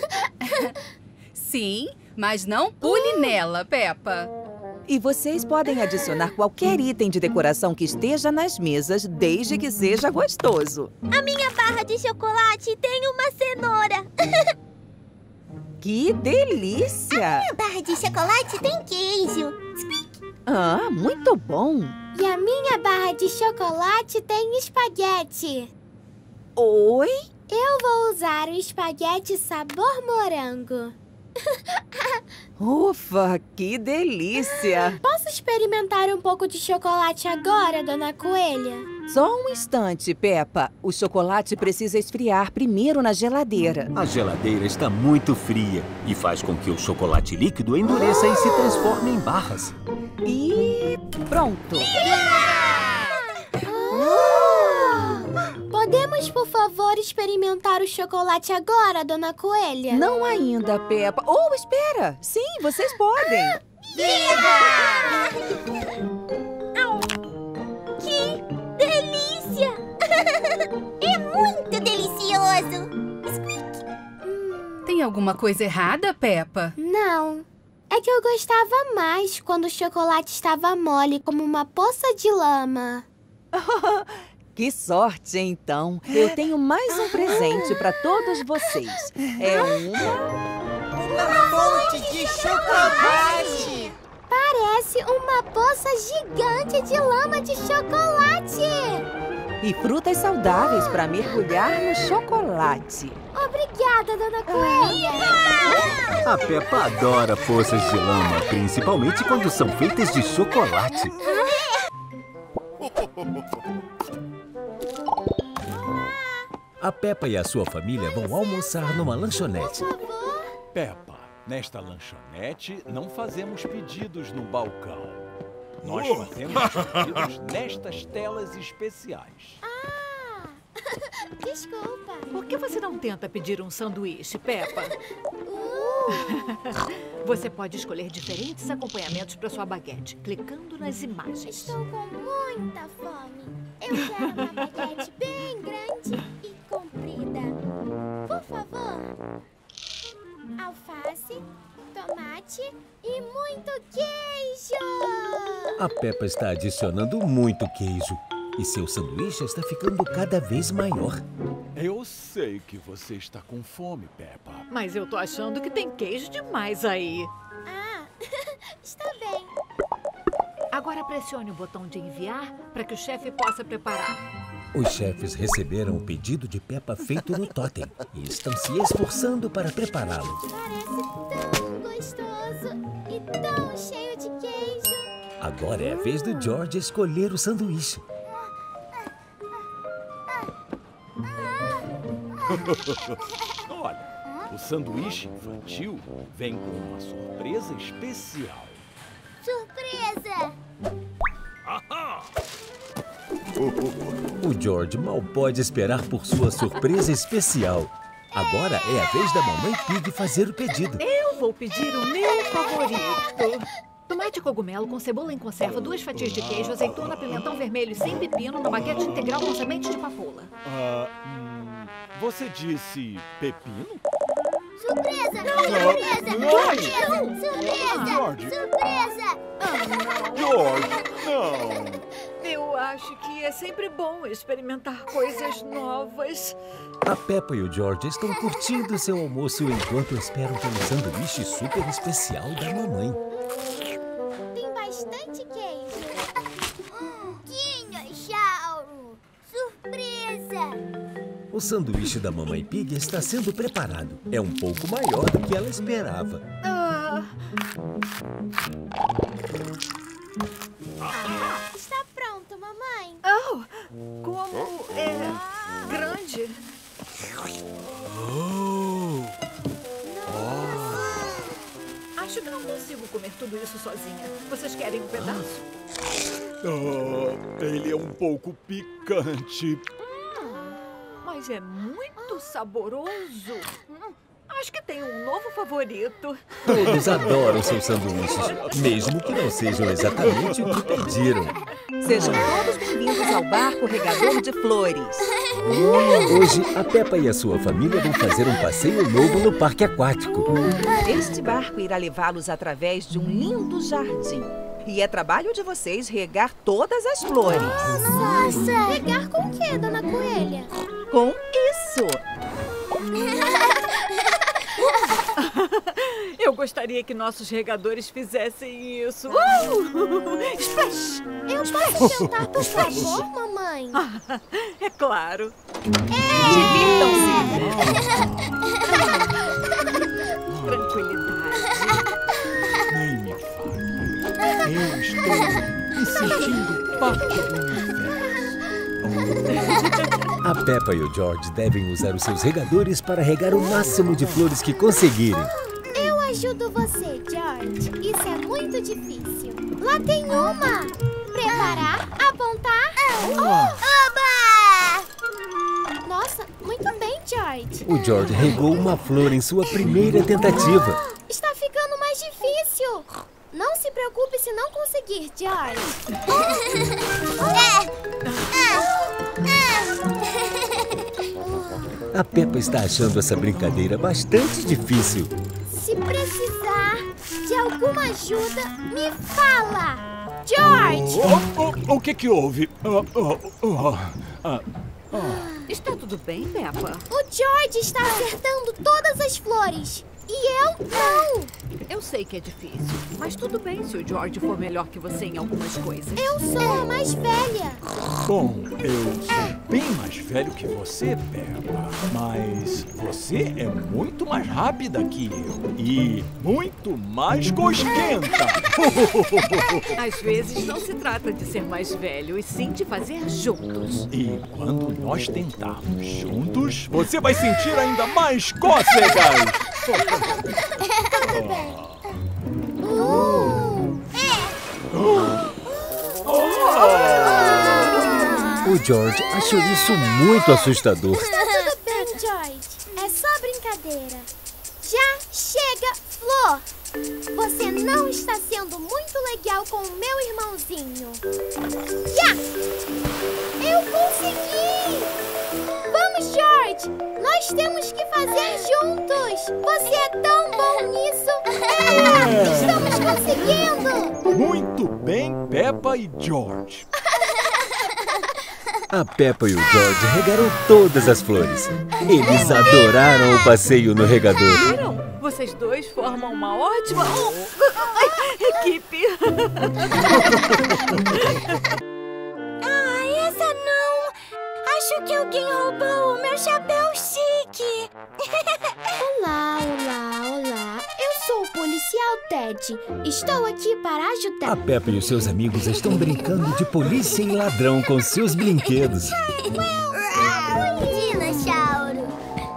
Sim, mas não pule nela, Peppa. E vocês podem adicionar qualquer item de decoração que esteja nas mesas, desde que seja gostoso. A minha barra de chocolate tem uma cenoura. Que delícia! A minha barra de chocolate tem queijo. Ah, muito bom! E a minha barra de chocolate tem espaguete. Oi? Eu vou usar o espaguete sabor morango. Ufa, que delícia! Posso experimentar um pouco de chocolate agora, Dona Coelha? Só um instante, Peppa. O chocolate precisa esfriar primeiro na geladeira. A geladeira está muito fria e faz com que o chocolate líquido endureça e se transforme em barras. E pronto! Podemos, por favor, experimentar o chocolate agora, Dona Coelha? Não ainda, Peppa. Oh, espera! Sim, vocês podem! Que delícia! É muito delicioso! Tem alguma coisa errada, Peppa? Não. É que eu gostava mais quando o chocolate estava mole, como uma poça de lama. Que sorte, então! Eu tenho mais um presente para todos vocês. É uma fonte de chocolate! Parece uma poça gigante de lama de chocolate! E frutas saudáveis para mergulhar no chocolate. Obrigada, Dona Coelha! A Peppa adora poças de lama, principalmente quando são feitas de chocolate. A Peppa e a sua família vão almoçar numa lanchonete. Peppa, nesta lanchonete não fazemos pedidos no balcão. Nós fazemos pedidos nestas telas especiais. Desculpa. Por que você não tenta pedir um sanduíche, Peppa? Você pode escolher diferentes acompanhamentos para sua baguete, clicando nas imagens. Estou com muita fome. Eu quero uma baguete bem grande. grande e comprida. Por favor. Alface, tomate e muito queijo! A Peppa está adicionando muito queijo. E seu sanduíche está ficando cada vez maior. Eu sei que você está com fome, Peppa. Mas eu tô achando que tem queijo demais aí. Ah, está bem. Agora pressione o botão de enviar para que o chefe possa preparar. Os chefes receberam o pedido de Peppa feito no totem e estão se esforçando para prepará-lo. Parece tão gostoso e tão cheio de queijo. Agora é a vez do George escolher o sanduíche. Olha, o sanduíche infantil vem com uma surpresa especial. Surpresa! O George mal pode esperar por sua surpresa especial. Agora é a vez da Mamãe Pig fazer o pedido. Eu vou pedir o meu favorito. Tomate e cogumelo com cebola em conserva, 2 fatias de queijo, azeitona, pimentão vermelho e sem pepino, numa baguete integral com semente de papoula. Você disse pepino? Surpresa! Surpresa! Surpresa! Surpresa! George, não! Eu acho que é sempre bom experimentar coisas novas. A Peppa e o George estão curtindo seu almoço enquanto esperam pelo sanduíche super especial da mamãe. Tem bastante queijo. Dinossauro! Surpresa! O sanduíche da Mamãe Pig está sendo preparado. É um pouco maior do que ela esperava. Está pronto, mamãe. Como é grande. Acho que não consigo comer tudo isso sozinha. Vocês querem um pedaço? Ele é um pouco picante. Mas é muito saboroso. Acho que tenho um novo favorito. Todos adoram seus sanduíches, mesmo que não sejam exatamente o que pediram. Sejam todos bem-vindos ao Barco Regador de Flores. Hoje, a Peppa e a sua família vão fazer um passeio novo no parque aquático. Este barco irá levá-los através de um lindo jardim. E é trabalho de vocês regar todas as flores. Nossa! Regar com o quê, dona Coelha? Com isso! Eu gostaria que nossos regadores fizessem isso. Splash! Eu posso tentar, por favor, mamãe? É claro. Tranquilidade. Nem me fale. Eu estou me sentindo parte do universo. A Peppa e o George devem usar os seus regadores para regar o máximo de flores que conseguirem. Eu ajudo você, George. Isso é muito difícil. Lá tem uma. Preparar, apontar. Oba! Nossa, muito bem, George. O George regou uma flor em sua primeira tentativa. Está ficando mais difícil. Não se preocupe se não conseguir, George. A Peppa está achando essa brincadeira bastante difícil. Se precisar de alguma ajuda, me fala! George! O que houve? Está tudo bem, Peppa? O George está acertando todas as flores. E eu não! Eu sei que é difícil, mas tudo bem se o George for melhor que você em algumas coisas. Eu sou a mais velha. Bom, eu sou bem mais velho que você, Peppa. Mas você é muito mais rápida que eu. E muito mais gosquenta. Às vezes não se trata de ser mais velho, e sim de fazer juntos. E quando nós tentarmos juntos, você vai sentir ainda mais cócegas. Tudo bem. O George achou isso muito assustador. Tudo bem, George. É só brincadeira. Já chega, Flor. Você não está sendo muito legal com o meu irmãozinho. Já! Eu consegui! Nós temos que fazer juntos! Você é tão bom nisso! Estamos conseguindo! Muito bem, Peppa e George. A Peppa e o George regaram todas as flores. Eles adoraram o passeio no regador. Viram? Vocês dois formam uma ótima equipe. Essa não! Acho que alguém roubou o meu chapéu chique. Olá, olá, olá. Eu sou o policial Ted. Estou aqui para ajudar. A Peppa e os seus amigos estão brincando de polícia e ladrão com seus brinquedos. Dinossauro.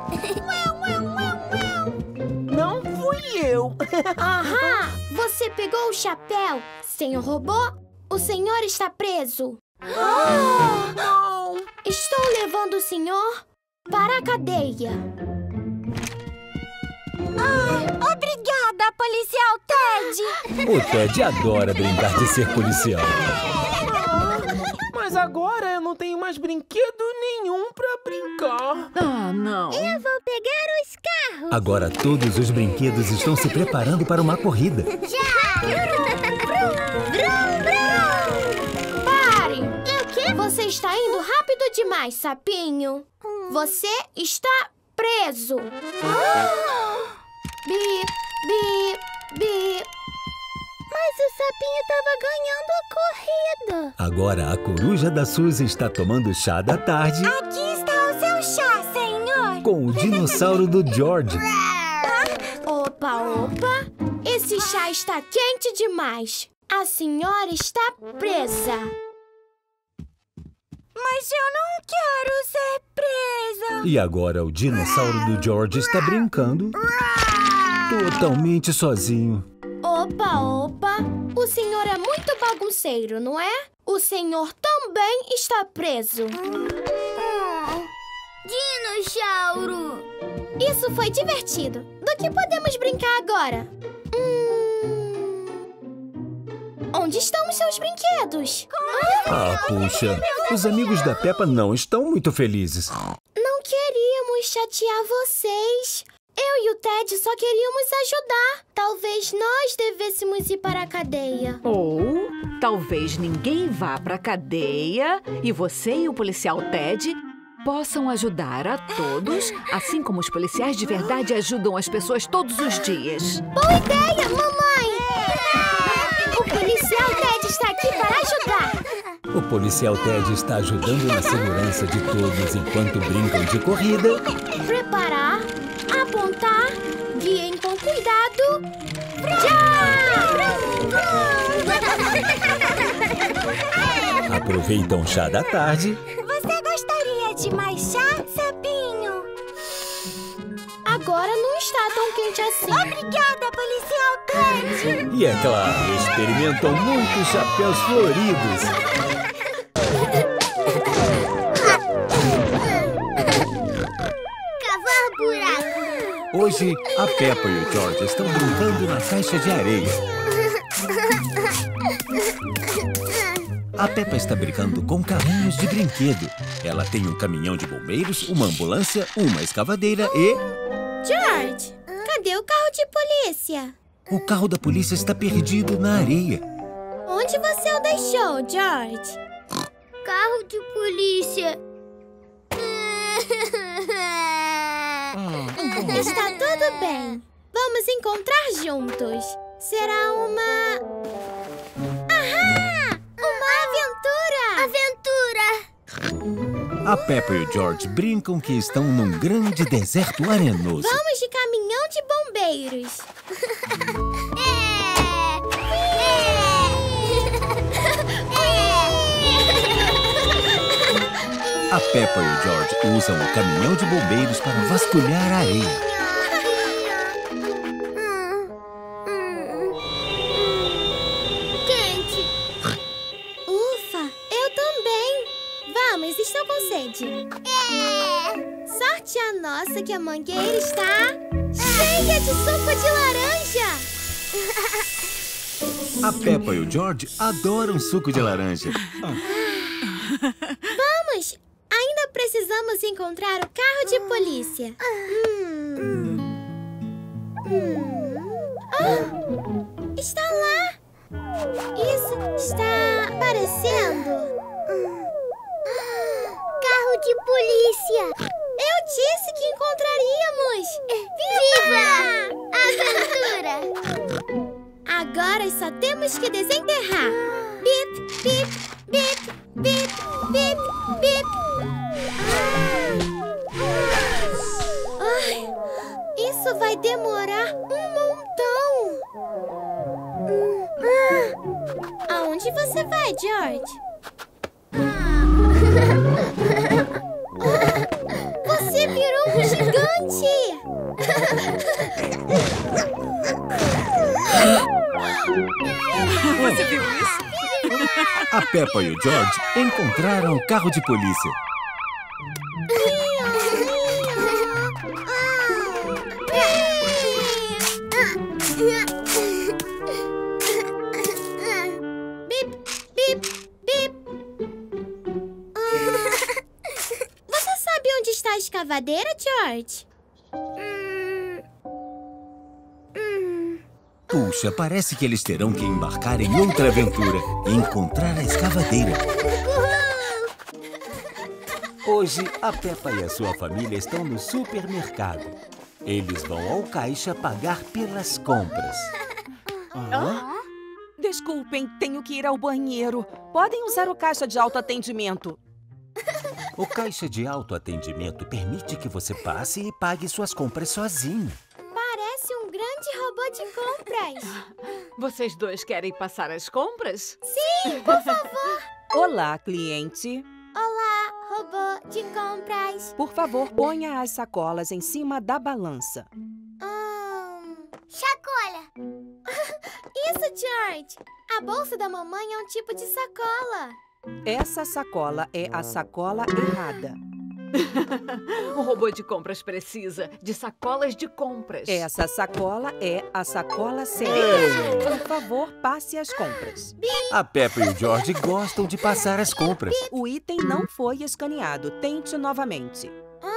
Não fui eu. Aham! Você pegou o chapéu? Senhor robô, o senhor está preso. Não! Estou levando o senhor para a cadeia. Obrigada, policial Ted! O Ted adora brincar de ser policial. Mas agora eu não tenho mais brinquedo nenhum pra brincar. Ah, não. Eu vou pegar os carros. Agora todos os brinquedos estão se preparando para uma corrida. Pare! O quê? Você está indo rápido demais, sapinho. Você está preso. Bip, bip, bip. Mas o sapinho estava ganhando a corrida. Agora a coruja da Suzy está tomando chá da tarde Aqui está o seu chá, senhor. com o dinossauro do George. Opa, opa. Esse chá está quente demais. A senhora está presa. Mas eu não quero ser presa. E agora o dinossauro do George está brincando totalmente sozinho. Opa, opa. O senhor é muito bagunceiro, não é? O senhor também está preso. Dinossauro. Isso foi divertido. Do que podemos brincar agora? Onde estão os seus brinquedos? Ah, puxa. Os amigos da Peppa não estão muito felizes. Não queríamos chatear vocês. Eu e o Ted só queríamos ajudar. Talvez nós devêssemos ir para a cadeia. Ou talvez ninguém vá pra cadeia e você e o policial Ted possam ajudar a todos, assim como os policiais de verdade ajudam as pessoas todos os dias. Boa ideia, mamãe! O policial Ted está aqui para ajudar. O policial Ted está ajudando na segurança de todos enquanto brincam de corrida. Preparar, apontar, guiem com cuidado. Já! Aproveitam o chá da tarde. Você gostaria de mais chá, sapinho? Agora não está tão quente assim. Obrigada, policial Ted. E é claro, experimentam muitos chapéus floridos. Cavar buraco. Hoje, a Peppa e o George estão brincando na caixa de areia. A Peppa está brincando com carrinhos de brinquedo. Ela tem um caminhão de bombeiros, uma ambulância, uma escavadeira e... George, cadê o carro de polícia? O carro da polícia está perdido na areia. Onde você o deixou, George? Carro de polícia. Está tudo bem. Vamos encontrar juntos. Será uma... Ahá! Uma aventura! A Peppa e o George brincam que estão num grande deserto arenoso. Vamos de caminhão de bombeiros. A Peppa e o George usam o caminhão de bombeiros para vasculhar a areia. Quente. Ufa, eu também. Vamos, estou com sede. Sorte a nossa que a mangueira está cheia de suco de laranja. A Peppa e o George adoram suco de laranja. Vamos! Ainda precisamos Precisamos encontrar o carro de polícia. Está lá. Isso está aparecendo. Carro de polícia. Eu disse que encontraríamos. Viva! Aventura! Agora só temos que desenterrar. Bip, bip, bip, bip, bip, bip. Ai, isso vai demorar um montão. Aonde você vai, George? Você virou um gigante! Você viu isso? A Peppa e o George encontraram o carro de polícia. Bip, bip, bip. Você sabe onde está a escavadeira, George? Puxa, parece que eles terão que embarcar em outra aventura e encontrar a escavadeira. Hoje, a Peppa e a sua família estão no supermercado. Eles vão ao caixa pagar pelas compras. Desculpem, tenho que ir ao banheiro. Podem usar o caixa de autoatendimento. O caixa de autoatendimento permite que você passe e pague suas compras sozinho. Parece um grande robô de compras. Vocês dois querem passar as compras? Sim, por favor. Olá, cliente. Olá, robô de compras. Por favor, ponha as sacolas em cima da balança. Sacola. Isso, George. A bolsa da mamãe é um tipo de sacola. Essa sacola é a sacola errada. O robô de compras precisa de sacolas de compras. Essa sacola é a sacola certa. Por favor, passe as compras. A Peppa e o George gostam de passar as compras. O item não foi escaneado. Tente novamente.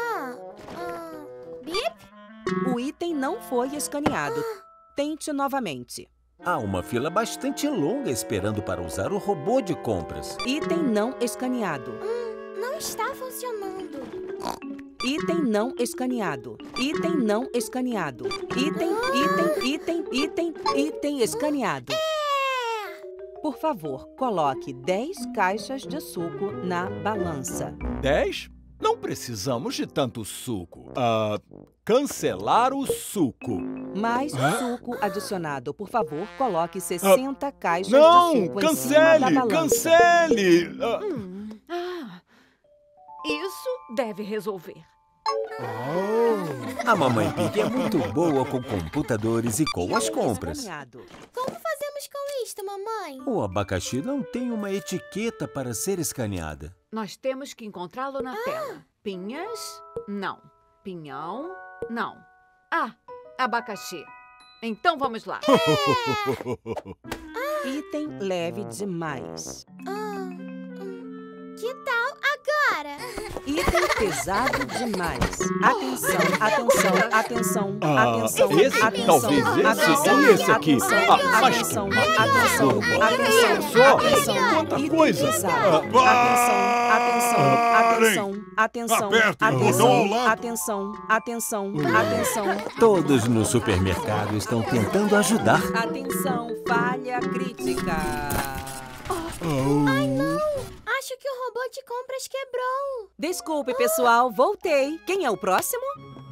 Bip? O item não foi escaneado. Tente novamente. Há uma fila bastante longa esperando para usar o robô de compras. Item não escaneado. Não está funcionando. Item não escaneado. Item não escaneado. Item escaneado. Por favor, coloque 10 caixas de suco na balança. 10? Não precisamos de tanto suco. Cancelar o suco. Mais suco adicionado. Por favor, coloque 60 caixas de suco em cima da balança. Cancele! Isso deve resolver. A Mamãe Pig é muito boa com computadores e com as compras. Como fazemos com isto, mamãe? O abacaxi não tem uma etiqueta para ser escaneada. Nós temos que encontrá-lo na tela. Pinhas? Não. Pinhão? Não. Abacaxi. Então vamos lá. Item leve demais. Que tal agora? Item pesado demais. Atenção. Esse aqui. Atenção. Quanta coisa. Atenção. Todos no supermercado estão tentando ajudar. Atenção, falha crítica. Ai, não! Acho que o robô de compras quebrou. Desculpe, pessoal. Voltei. Quem é o próximo?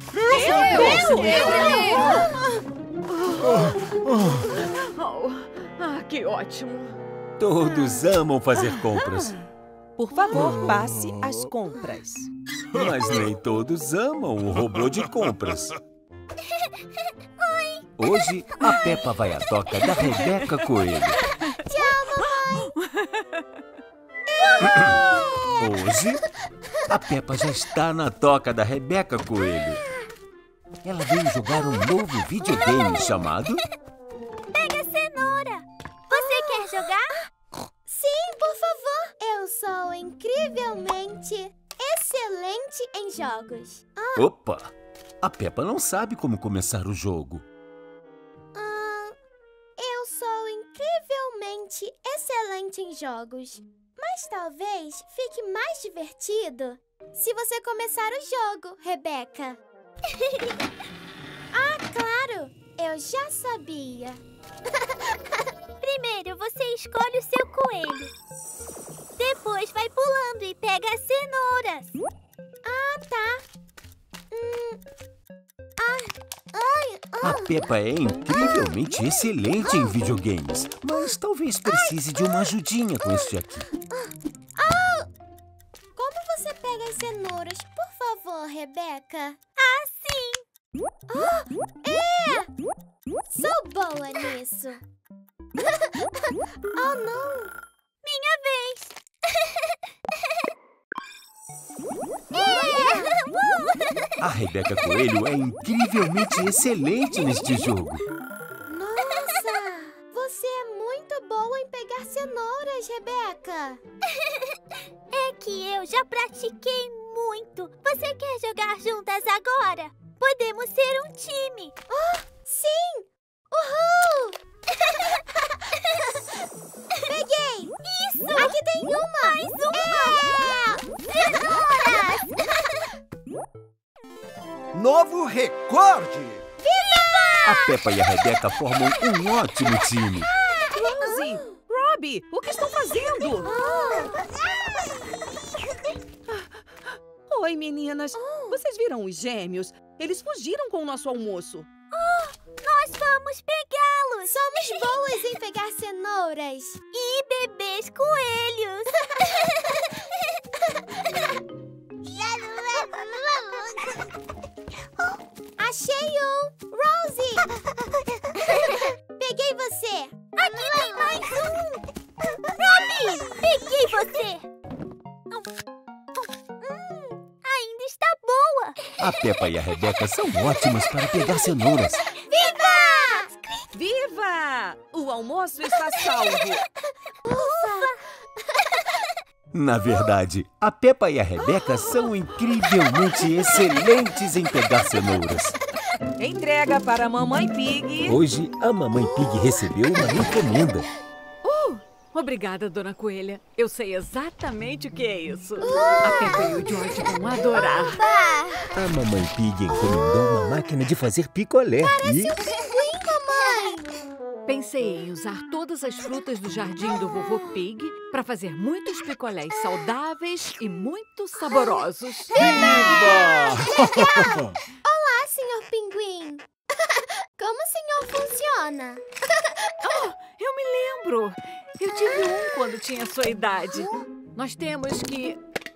Que ótimo. Todos amam fazer compras. Por favor, passe as compras. Mas nem todos amam o robô de compras. Oi. Hoje, a Peppa vai à toca da Rebeca Coelho. Tchau, mamãe. Hoje, a Peppa já está na toca da Rebeca Coelho. Ela veio jogar um novo videogame chamado... Pega a cenoura. Você quer jogar? Sim, por favor. Eu sou incrivelmente excelente em jogos. Opa! A Peppa não sabe como começar o jogo. Eu sou incrivelmente excelente em jogos. Mas talvez fique mais divertido se você começar o jogo, Rebeca. Claro! Eu já sabia. Primeiro você escolhe o seu coelho. Depois vai pulando e pega as cenouras. Tá. A Peppa é incrivelmente excelente em videogames, mas talvez precise de uma ajudinha com este aqui. Como você pega as cenouras? Por favor, Rebeca. Sim. Sou boa nisso. Oh, não. Minha vez. A Rebeca Coelho é incrivelmente excelente neste jogo. Nossa, você é muito boa em pegar cenouras, Rebeca. É que eu já pratiquei muito. Você quer jogar juntas agora? Podemos ser um time. Sim! Uhul! Peguei! Isso! Aqui tem uma! Mais uma! Cenouras! Novo recorde! A Peppa e a Rebeca formam um ótimo time. Rosie! Robbie! O que estão fazendo? Oi, meninas. Vocês viram os gêmeos? Eles fugiram com o nosso almoço. Nós vamos pegá-los! Somos boas em pegar cenouras. E bebês coelhos! Achei um! Rosie! Peguei você! Aqui tem mais um! Robbie! Peguei você! Ainda está boa! A Peppa e a Rebeca são ótimas para pegar cenouras. Viva! O almoço está salvo. Na verdade, a Peppa e a Rebeca são incrivelmente excelentes em pegar cenouras. Entrega para a Mamãe Pig. Hoje, a Mamãe Pig recebeu uma encomenda. Obrigada, Dona Coelha. Eu sei exatamente o que é isso. A Peppa e o George vão adorar. A Mamãe Pig encomendou uma máquina de fazer picolé. Parece um pinguim, mamãe! Pensei em usar todas as frutas do jardim do Vovô Pig para fazer muitos picolés saudáveis e muito saborosos. Viva! Olá, senhor pinguim! Como o senhor funciona? Eu me lembro! Eu tive um quando tinha sua idade. Nós temos que...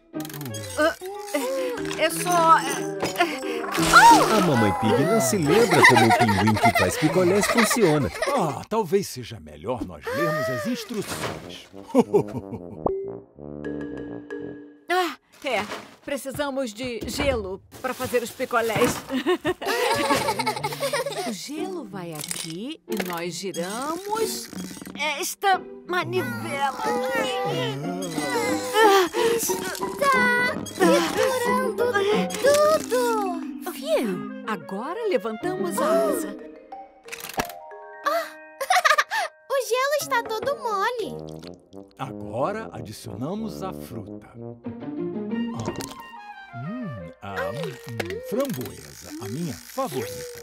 É só... A Mamãe Pig não se lembra como o pinguim que faz picolés funciona. Talvez seja melhor nós lermos as instruções. Precisamos de gelo para fazer os picolés. O gelo vai aqui e nós giramos esta manivela. Está misturando tudo! Viu? Agora levantamos a asa. O gelo está todo mole. Agora adicionamos a fruta. Framboesa, a minha favorita.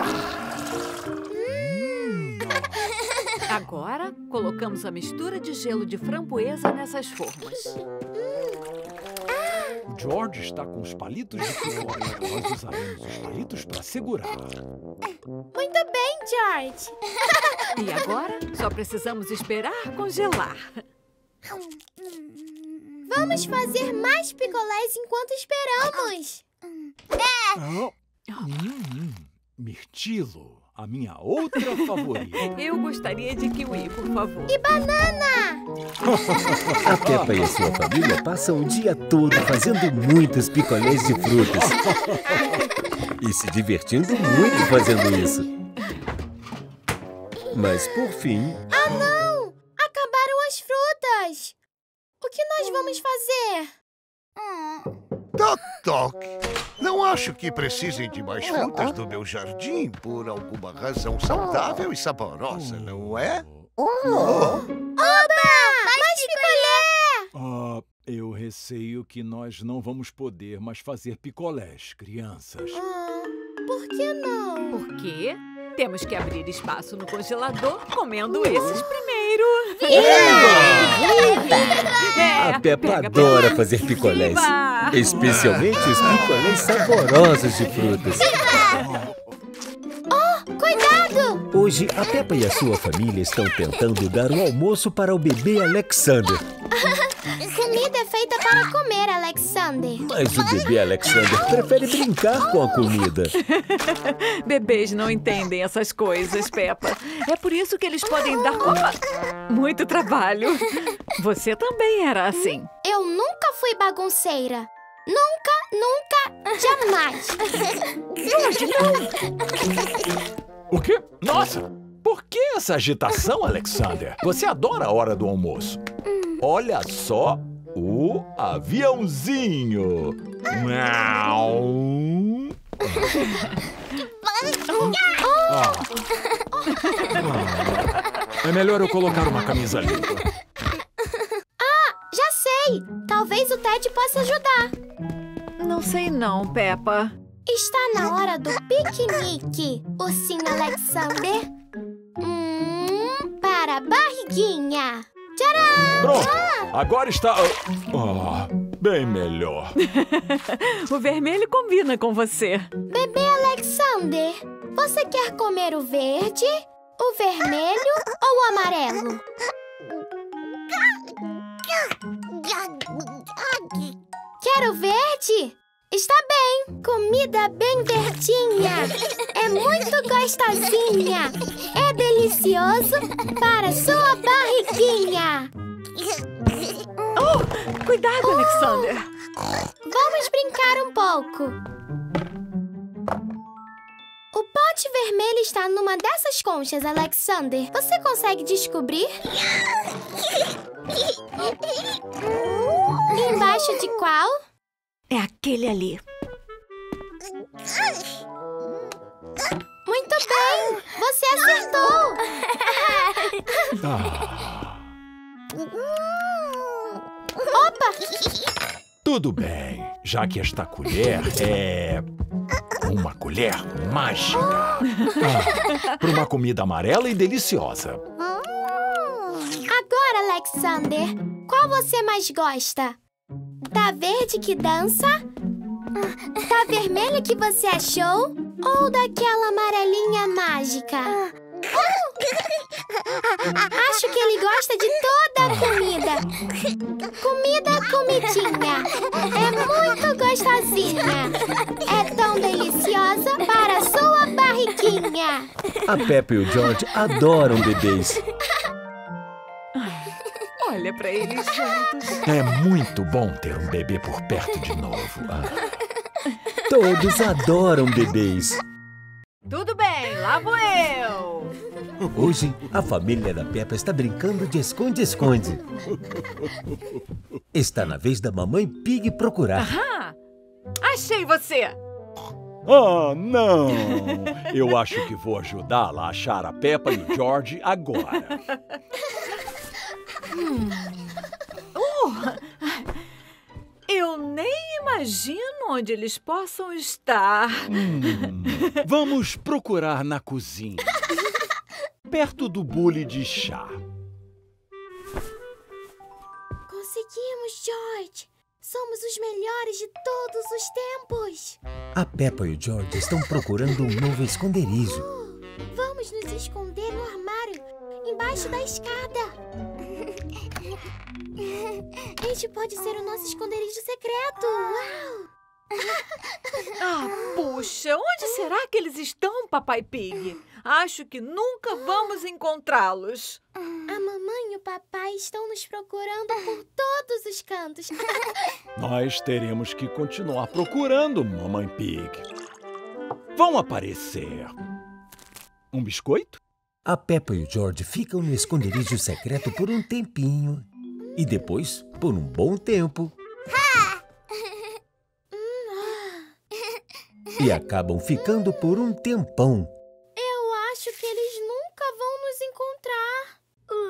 Agora colocamos a mistura de gelo de framboesa nessas formas. O George está com os palitos de picolé. Nós usaremos os palitos para segurar. Muito bem, George. E agora só precisamos esperar congelar. Vamos fazer mais picolés enquanto esperamos. Mirtilo, a minha outra favorita. Eu gostaria de kiwi, por favor. E banana! A Peppa e a sua família passam o dia todo fazendo muitos picolés de frutas. E se divertindo muito fazendo isso. Mas, por fim... Ah, não! Acabaram as frutas! O que nós vamos fazer? Tá Doc, não acho que precisem de mais frutas do meu jardim por alguma razão saudável e saborosa, não é? Oba! Mais picolé! Eu receio que nós não vamos poder mais fazer picolés, crianças. Por que não? Por quê? Temos que abrir espaço no congelador comendo esses primeiro. A Peppa adora fazer picolés. Especialmente os picolés saborosos de frutas. Cuidado! Hoje, a Peppa e a sua família estão tentando dar o almoço para o bebê Alexander. Comida é feita para comer, Alexander. Mas o bebê Alexander prefere brincar com a comida. Bebês não entendem essas coisas, Peppa. É por isso que eles podem dar muito trabalho. Você também era assim. Eu nunca fui bagunceira. Nunca, jamais. Hoje não. O quê? Nossa! Por que essa agitação, Alexander? Você adora a hora do almoço. Olha só o aviãozinho. É melhor eu colocar uma camisa limpa. Já sei. Talvez o Ted possa ajudar. Não sei não, Peppa. Está na hora do piquenique, ursinho Alexander. Para a barriguinha. Tcharam! Pronto, agora está... bem melhor. O vermelho combina com você. Bebê Alexander, você quer comer o verde, o vermelho ou o amarelo? Quer o verde? Está bem, comida bem verdinha. É muito gostosinha. É delicioso para sua barriguinha. Cuidado, Alexander. Vamos brincar um pouco. O pote vermelho está numa dessas conchas, Alexander. Você consegue descobrir? Embaixo de qual? É aquele ali. Muito bem! Você acertou! Opa! Tudo bem, já que esta colher é uma colher mágica para uma comida amarela e deliciosa. Agora, Alexander, qual você mais gosta? Da verde que dança? Da vermelha que você achou? Ou daquela amarelinha mágica? Acho que ele gosta de toda a comida. Comidinha. É muito gostosinha. É tão deliciosa para a sua barriguinha. A Peppa e o George adoram bebês. Olha pra eles juntos. É muito bom ter um bebê por perto de novo. Todos adoram bebês. Tudo bem, lá vou eu. Hoje, a família da Peppa está brincando de esconde-esconde. Está na vez da Mamãe Pig procurar. Achei você. Não! Eu acho que vou ajudá-la a achar a Peppa e o George agora. Eu nem imagino onde eles possam estar. Vamos procurar na cozinha, perto do bule de chá. Conseguimos, George! Somos os melhores de todos os tempos! A Peppa e o George estão procurando um novo esconderijo. Vamos nos esconder no armário, embaixo da escada. Este pode ser o nosso esconderijo secreto. Uau! Puxa, onde será que eles estão, Papai Pig? Acho que nunca vamos encontrá-los. A mamãe e o papai estão nos procurando por todos os cantos. Nós teremos que continuar procurando, Mamãe Pig. Vão aparecer. Um biscoito? A Peppa e o George ficam no esconderijo secreto por um tempinho. E depois, por um bom tempo. e acabam ficando por um tempão. Eu acho que eles nunca vão nos encontrar.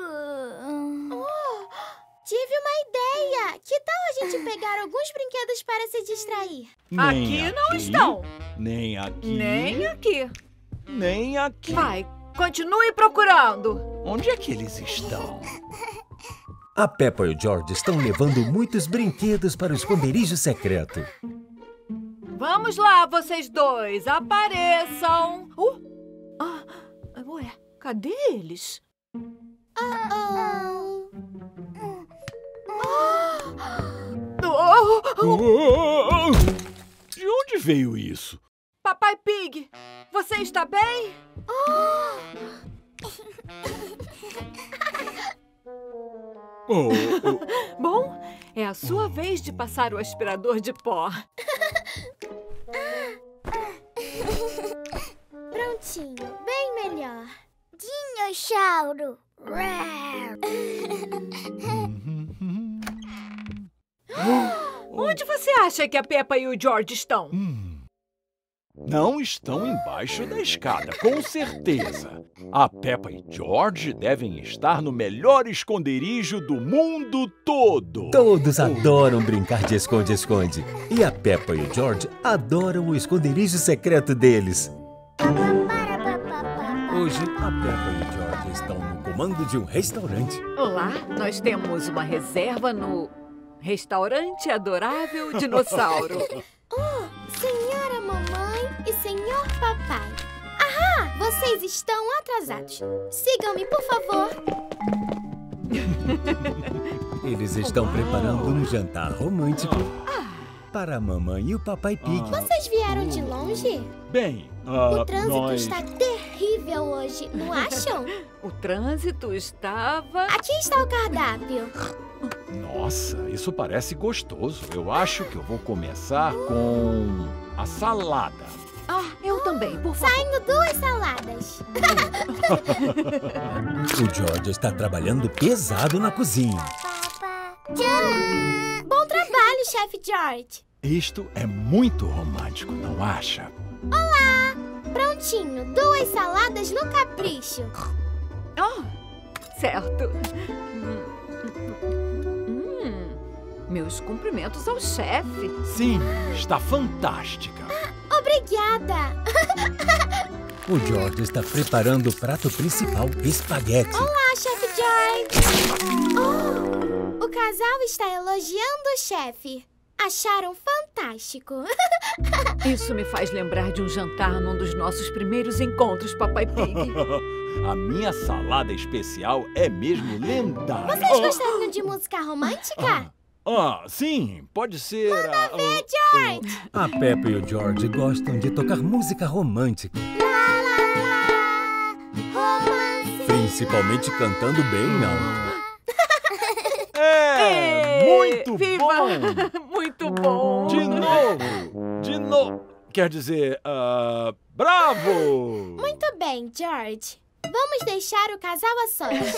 Tive uma ideia! Que tal a gente pegar alguns brinquedos para se distrair? Aqui não estão. Nem aqui. Nem aqui. Nem aqui. Vai, continue procurando. Onde é que eles estão? A Peppa e o George estão levando muitos brinquedos para o esconderijo secreto. Vamos lá, vocês dois, apareçam. Ué, cadê eles? De onde veio isso? Papai Pig, você está bem? Bom, é a sua vez de passar o aspirador de pó. Prontinho, bem melhor. Dinossauro. Onde você acha que a Peppa e o George estão? Não estão embaixo da escada, com certeza. A Peppa e George devem estar no melhor esconderijo do mundo todo. Todos adoram brincar de esconde-esconde. E a Peppa e o George adoram o esconderijo secreto deles. Hoje, a Peppa e o George estão no comando de um restaurante. Olá, nós temos uma reserva no Restaurante Adorável Dinossauro. Senhora mamãe e senhor papai. Ahá, vocês estão atrasados. Sigam-me, por favor. Eles estão preparando um jantar romântico para a mamãe e o papai Pig. Vocês vieram de longe? Bem, o trânsito está terrível hoje, não acham? O trânsito estava... Aqui está o cardápio. Nossa, isso parece gostoso. Eu acho que eu vou começar com a salada. Eu também, por favor. Saindo 2 saladas. O George está trabalhando pesado na cozinha. Bom trabalho, chefe George. Isto é muito romântico, não acha? Olá! Prontinho, 2 saladas no capricho. Certo. Meus cumprimentos ao chefe. Sim, está fantástica. Obrigada. O George está preparando o prato principal, espaguete. Olá, chefe George. O casal está elogiando o chefe. Acharam fantástico. Isso me faz lembrar de um jantar num dos nossos primeiros encontros, Papai Pig. A minha salada especial é mesmo lendária. Vocês gostariam de música romântica? Sim, pode ser... Manda ver, George! A Peppa e o George gostam de tocar música romântica. Romance. Principalmente cantando bem alto. Muito viva! bom! Muito bom! De novo! Quer dizer, bravo! Muito bem, George. Vamos deixar o casal a sós.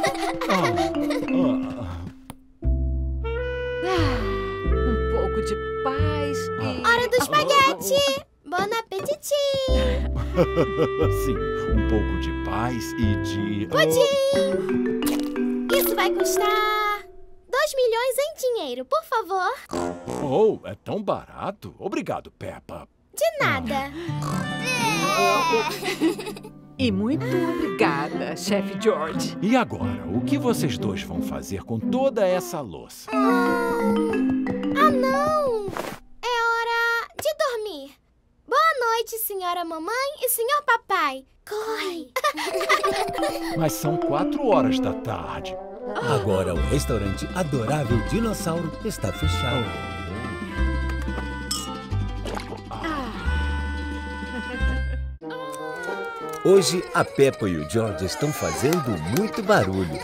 Um pouco de paz e... Hora do espaguete! Bon appétit! Sim, um pouco de paz e de... Pudim! Isso vai custar 2 milhões em dinheiro, por favor. É tão barato. Obrigado, Peppa. De nada. E muito obrigada, chefe George. E agora, o que vocês dois vão fazer com toda essa louça? Não! É hora de dormir. Boa noite, senhora mamãe e senhor papai. Corre! Mas são 4 horas da tarde. Agora o restaurante Adorável Dinossauro está fechado. Hoje, a Peppa e o George estão fazendo muito barulho.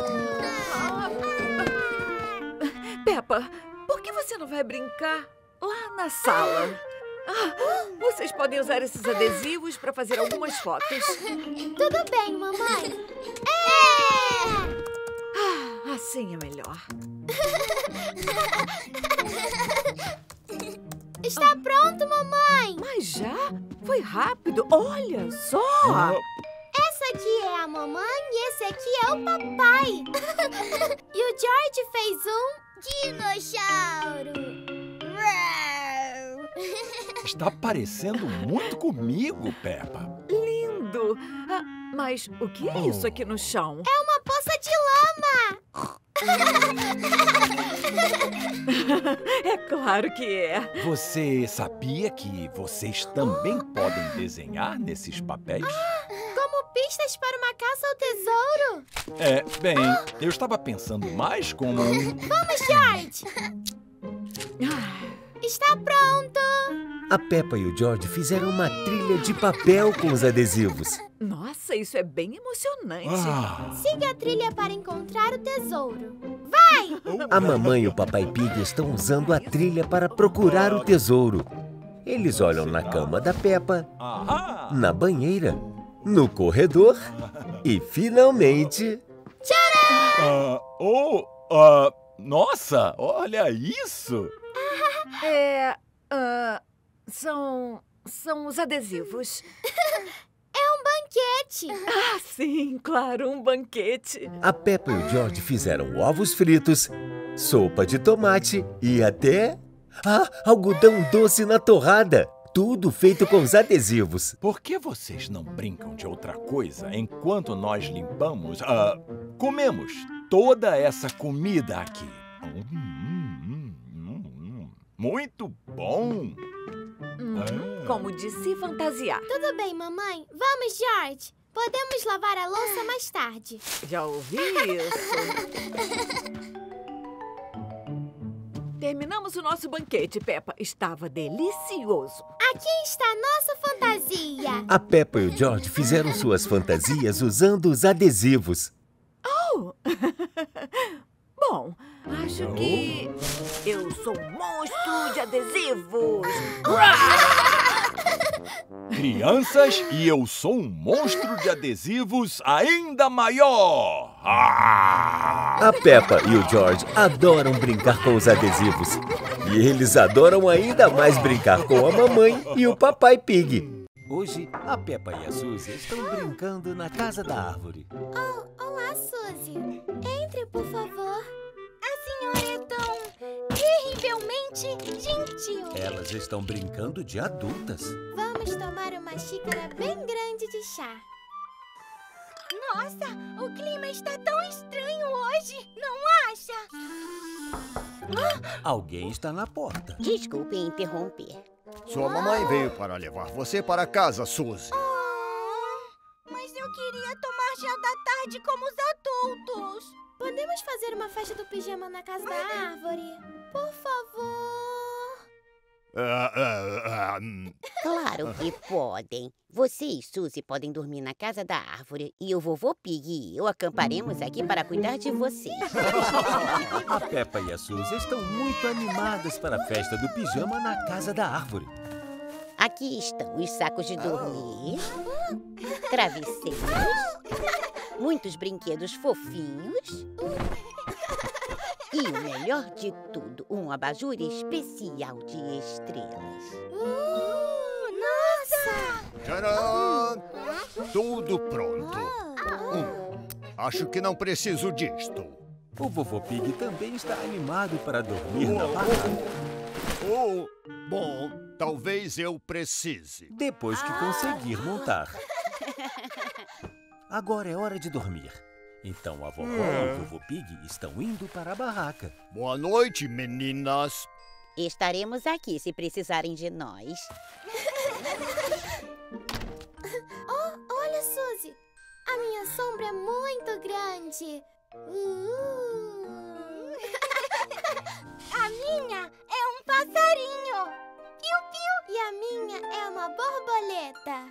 Peppa, por que você não vai brincar lá na sala? Vocês podem usar esses adesivos para fazer algumas fotos. Tudo bem, mamãe. Assim é melhor. Está pronto, mamãe! Mas já? Foi rápido. Olha só! Essa aqui é a mamãe e esse aqui é o papai. E o George fez um dinossauro. Está parecendo muito comigo, Peppa. Lindo! Mas o que é isso aqui no chão? É uma poça de lama! É claro que é. Você sabia que vocês também podem desenhar nesses papéis? Como pistas para uma caça ao tesouro? Bem, eu estava pensando mais como... Vamos, George! Está pronto! A Peppa e o George fizeram uma trilha de papel com os adesivos. Nossa, isso é bem emocionante. Siga a trilha para encontrar o tesouro. Vai! A mamãe e o papai Pig estão usando a trilha para procurar o tesouro. Eles olham na cama da Peppa, na banheira, no corredor e, finalmente... Tcharam! Nossa, olha isso! São os adesivos. É um banquete. Sim, claro, um banquete. A Peppa e o George fizeram ovos fritos, sopa de tomate e até... algodão doce na torrada. Tudo feito com os adesivos. Por que vocês não brincam de outra coisa enquanto nós limpamos, comemos toda essa comida aqui? Muito bom! Como de se fantasiar. Tudo bem, mamãe. Vamos, George. Podemos lavar a louça mais tarde. Já ouvi isso. Terminamos o nosso banquete, Peppa. Estava delicioso. Aqui está a nossa fantasia. A Peppa e o George fizeram suas fantasias usando os adesivos. Bom, acho que eu sou um monstro de adesivos. Crianças, e eu sou um monstro de adesivos ainda maior. A Peppa e o George adoram brincar com os adesivos. E eles adoram ainda mais brincar com a mamãe e o papai Pig. Hoje, a Peppa e a Suzy estão brincando na casa da árvore. Olá, Suzy. Entre, por favor. A senhora é tão terrivelmente gentil. Elas estão brincando de adultas. Vamos tomar uma xícara bem grande de chá. Nossa, o clima está tão estranho hoje, não acha? Alguém está na porta. Desculpe interromper. Sua mamãe veio para levar você para casa, Suzy. Mas eu queria tomar chá da tarde como os adultos. Podemos fazer uma festa do pijama na casa da árvore? Por favor. Claro que podem. Você e Suzy podem dormir na casa da árvore e o vovô Pig e eu acamparemos aqui para cuidar de vocês. A Peppa e a Suzy estão muito animadas para a festa do pijama na casa da árvore. Aqui estão os sacos de dormir, travesseiros, muitos brinquedos fofinhos e o melhor de tudo, um abajur especial de estrelas. Nossa! Tcharam! Tudo pronto. Acho que não preciso disto. O vovô Pig também está animado para dormir na barraca. Bom, talvez eu precise. Depois que conseguir montar. Agora é hora de dormir. Então a vovó e o vovô Pig estão indo para a barraca. Boa noite, meninas. Estaremos aqui se precisarem de nós. Olha, Suzy. A minha sombra é muito grande. A minha é um passarinho. Piu, piu. E a minha é uma borboleta.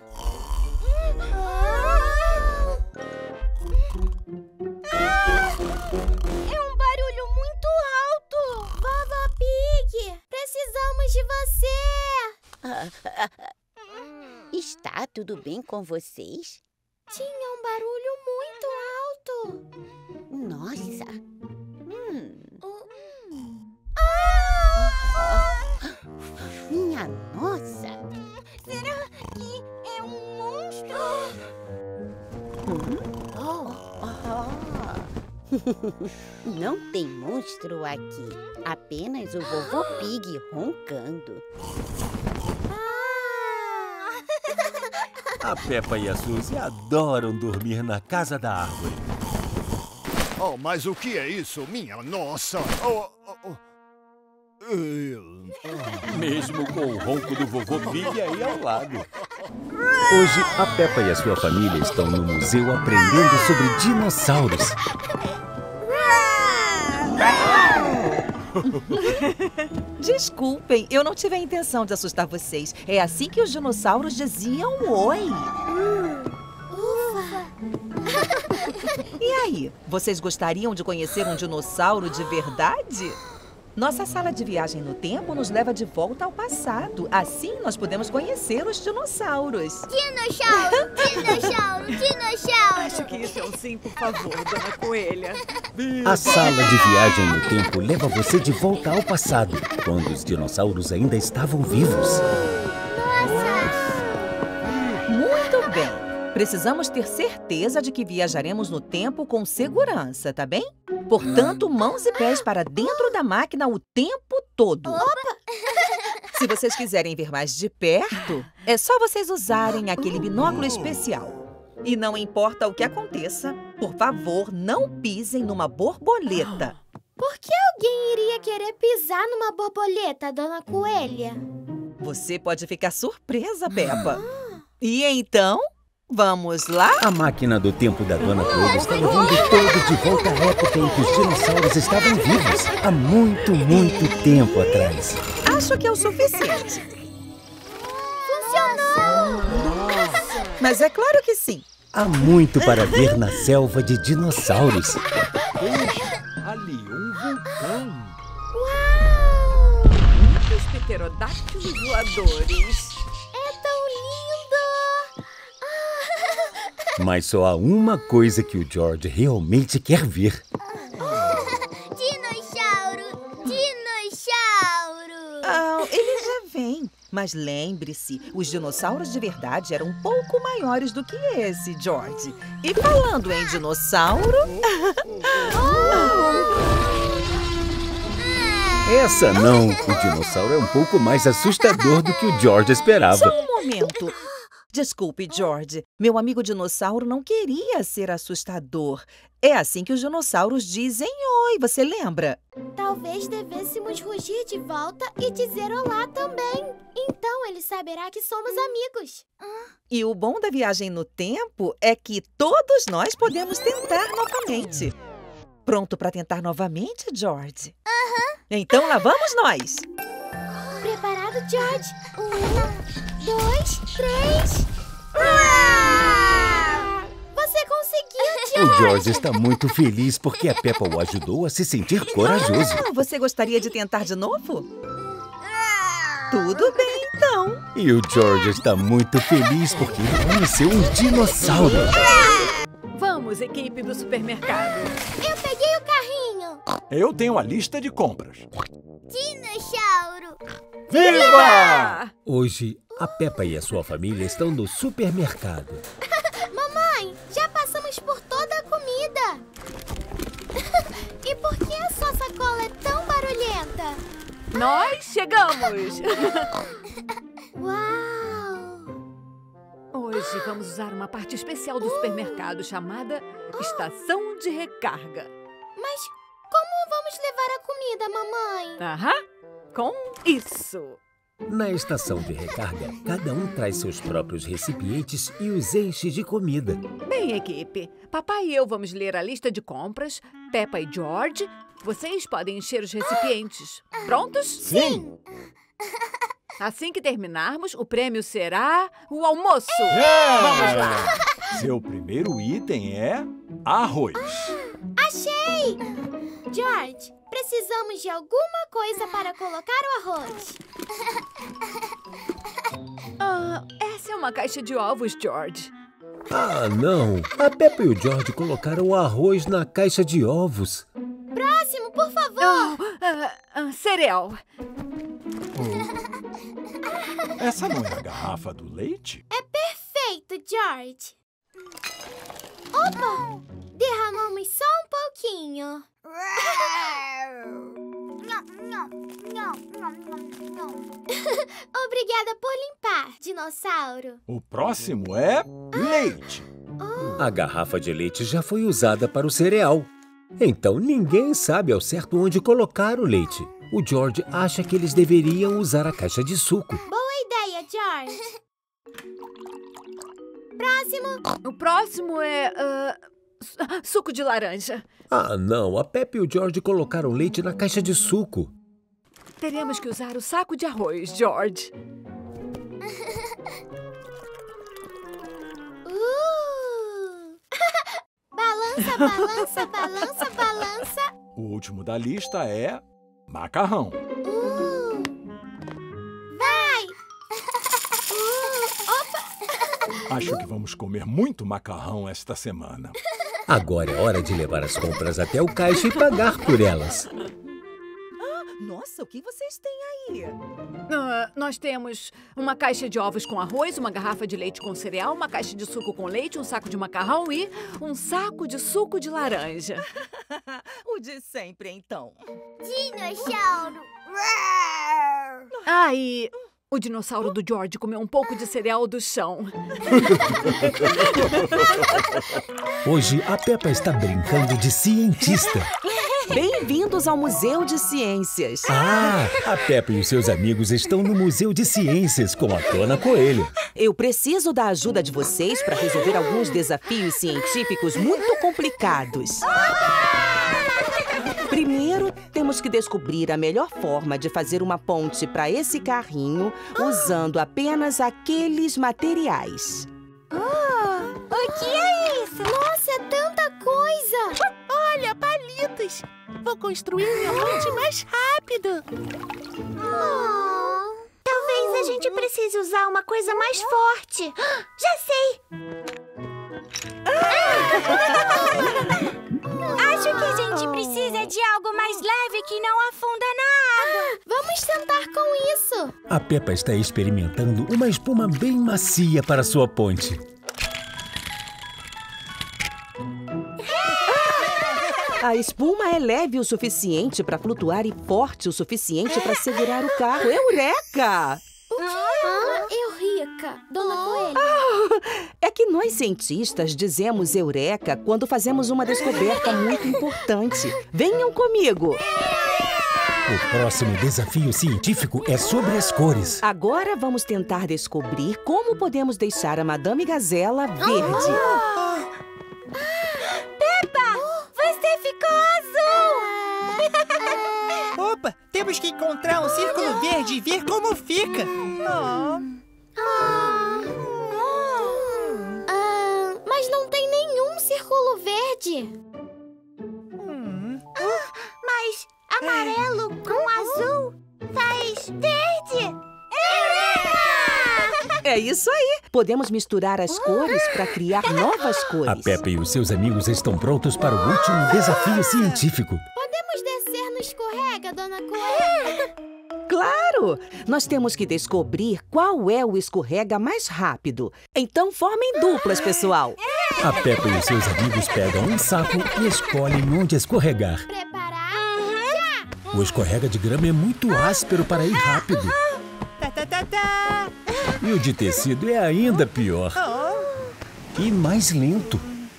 É um barulho muito alto. Vovó Pig, precisamos de você. Está tudo bem com vocês? Tinha um barulho muito alto. Nossa. Minha Minha nossa! Será que é um monstro? Não tem monstro aqui. Apenas o vovô Pig roncando. A Peppa e a Suzy adoram dormir na casa da árvore. Oh, mas o que é isso? Minha nossa! Mesmo com o ronco do vovô Pig aí ao lado. Hoje, a Peppa e a sua família estão no museu aprendendo sobre dinossauros. Desculpem, eu não tive a intenção de assustar vocês. É assim que os dinossauros diziam oi. E aí, vocês gostariam de conhecer um dinossauro de verdade? Nossa sala de viagem no tempo nos leva de volta ao passado. Assim, nós podemos conhecer os dinossauros. Dinossauro! Dinossauro! Dinossauro! Acho que isso é um sim, por favor, dona Coelha. A sala de viagem no tempo leva você de volta ao passado, quando os dinossauros ainda estavam vivos. Muito bem. Precisamos ter certeza de que viajaremos no tempo com segurança, tá bem? Portanto, mãos e pés para dentro da máquina o tempo todo. Opa! Se vocês quiserem ver mais de perto, é só vocês usarem aquele binóculo especial. E não importa o que aconteça, por favor, não pisem numa borboleta. Por que alguém iria querer pisar numa borboleta, Dona Coelha? Você pode ficar surpresa, Peppa. E então... vamos lá? A máquina do tempo da Dona Coelha está levando todos de volta à época em que os dinossauros estavam vivos. Há muito, muito tempo atrás. Acho que é o suficiente. Funcionou! Mas é claro que sim. Há muito para ver na selva de dinossauros. Ali, um vulcão. Uau! Muitos pterodáctilos voadores. É tão lindo! Mas só há uma coisa que o George realmente quer ver. Dinossauro! Dinossauro! Ele já vem. Mas lembre-se, os dinossauros de verdade eram um pouco maiores do que esse, George. E falando em dinossauro... Essa não. O dinossauro é um pouco mais assustador do que o George esperava. Só um momento. Desculpe, George. Meu amigo dinossauro não queria ser assustador. É assim que os dinossauros dizem oi, você lembra? Talvez devêssemos rugir de volta e dizer olá também. Então ele saberá que somos amigos. E o bom da viagem no tempo é que todos nós podemos tentar novamente. Pronto para tentar novamente, George? Então lá vamos nós. Preparado, George? 1, 2, 3... Você conseguiu, George! O George está muito feliz porque a Peppa o ajudou a se sentir corajoso. Você gostaria de tentar de novo? Tudo bem, então. E o George está muito feliz porque ele conheceu um dinossauro. Vamos, equipe do supermercado. Eu peguei o carrinho. Eu tenho a lista de compras. Dinossauro! Viva! Hoje, a Peppa e a sua família estão no supermercado. Mamãe, já passamos por toda a comida. E por que a sua sacola é tão barulhenta? Nós chegamos! Uau! Hoje vamos usar uma parte especial do supermercado chamada Estação de Recarga. Mas como vamos levar a comida, mamãe? Aham, com isso. Na estação de recarga, cada um traz seus próprios recipientes e os enche de comida. Bem, equipe, papai e eu vamos ler a lista de compras. Peppa e George, vocês podem encher os recipientes. Prontos? Sim! Assim que terminarmos, o prêmio será o almoço. Vamos lá! Seu primeiro item é arroz. Achei! George, precisamos de alguma coisa para colocar o arroz. Essa é uma caixa de ovos, George. Ah, não! A Peppa e o George colocaram o arroz na caixa de ovos. Próximo, por favor! Cereal. Essa não é a garrafa do leite? É perfeito, George. Opa! Derramamos só um pouquinho. Obrigada por limpar, dinossauro. O próximo é leite. A garrafa de leite já foi usada para o cereal. Então ninguém sabe ao certo onde colocar o leite. O George acha que eles deveriam usar a caixa de suco. Boa ideia, George. Próximo. O próximo é... suco de laranja. Ah, não. A Peppa e o George colocaram leite na caixa de suco. Teremos que usar o saco de arroz, George. Balança, balança, balança, balança. O último da lista é macarrão. Vai! Opa! Acho que vamos comer muito macarrão esta semana. Agora é hora de levar as compras até o caixa e pagar por elas. Nossa, o que vocês têm aí? Nós temos uma caixa de ovos com arroz, uma garrafa de leite com cereal, uma caixa de suco com leite, um saco de macarrão e um saco de suco de laranja. O de sempre, então. Dinossauro. Ah, e o dinossauro do George comeu um pouco de cereal do chão. Hoje, a Peppa está brincando de cientista. Bem-vindos ao Museu de Ciências. Ah, a Peppa e os seus amigos estão no Museu de Ciências com a Dona Coelho. Eu preciso da ajuda de vocês para resolver alguns desafios científicos muito complicados. Primeiro, temos que descobrir a melhor forma de fazer uma ponte para esse carrinho usando apenas aqueles materiais. O que é isso? Nossa, é tanta coisa! Olha, palitos! Vou construir minha ponte mais rápido. Talvez a gente precise usar uma coisa mais forte. Já sei! Acho que a gente precisa de algo mais leve que não afunda na água. Vamos tentar com isso. A Peppa está experimentando uma espuma bem macia para sua ponte. A espuma é leve o suficiente para flutuar e forte o suficiente para segurar o carro. Eureka! Eureka, Dona Coelho. É que nós cientistas dizemos eureka quando fazemos uma descoberta muito importante. Venham comigo! O próximo desafio científico é sobre as cores. Agora vamos tentar descobrir como podemos deixar a Madame Gazela verde. Você ficou azul! Opa, temos que encontrar um círculo verde e ver como fica. Mas não tem nenhum círculo verde. Mas amarelo com azul faz verde! É isso aí! Podemos misturar as cores para criar novas cores. A Peppa e os seus amigos estão prontos para o último desafio científico. Podemos descer no escorrega, Dona Coelho? Claro! Nós temos que descobrir qual é o escorrega mais rápido. Então formem duplas, pessoal. A Peppa e os seus amigos pegam um saco e escolhem onde escorregar. Preparar? Já! O escorrega de grama é muito áspero para ir rápido. E o de tecido é ainda pior. E mais lento.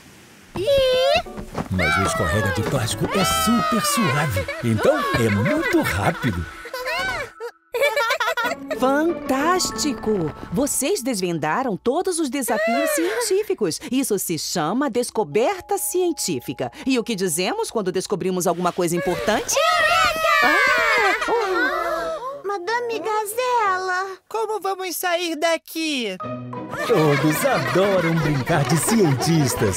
Mas o escorrega de plástico é super suave. Então é muito rápido. Fantástico! Vocês desvendaram todos os desafios científicos. Isso se chama descoberta científica. E o que dizemos quando descobrimos alguma coisa importante? Madame Gazela! Como vamos sair daqui? Todos adoram brincar de cientistas.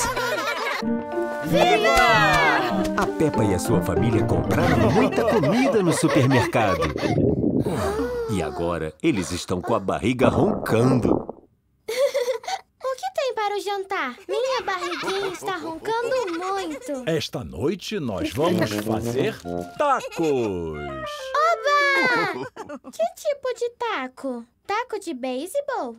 Viva! A Peppa e a sua família compraram muita comida no supermercado. E agora eles estão com a barriga roncando. O que tem para o jantar? Minha barriguinha está roncando muito. Esta noite nós vamos fazer tacos. Oba! Que tipo de taco? Taco de beisebol?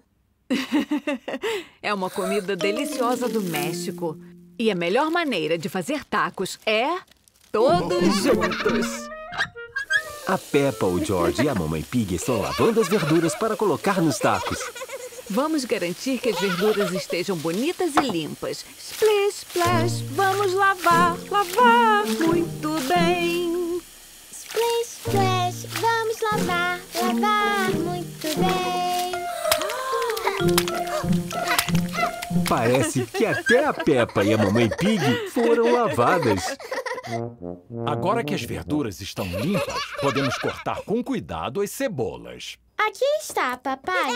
É uma comida deliciosa do México. E a melhor maneira de fazer tacos é todos juntos. A Peppa, o George e a Mamãe Pig estão lavando as verduras para colocar nos tacos. Vamos garantir que as verduras estejam bonitas e limpas. Splish, splash, vamos lavar, lavar muito bem. Splish, splash, vamos lavar, lavar muito bem. Parece que até a Peppa e a Mamãe Pig foram lavadas. Agora que as verduras estão limpas, podemos cortar com cuidado as cebolas. Aqui está, papai.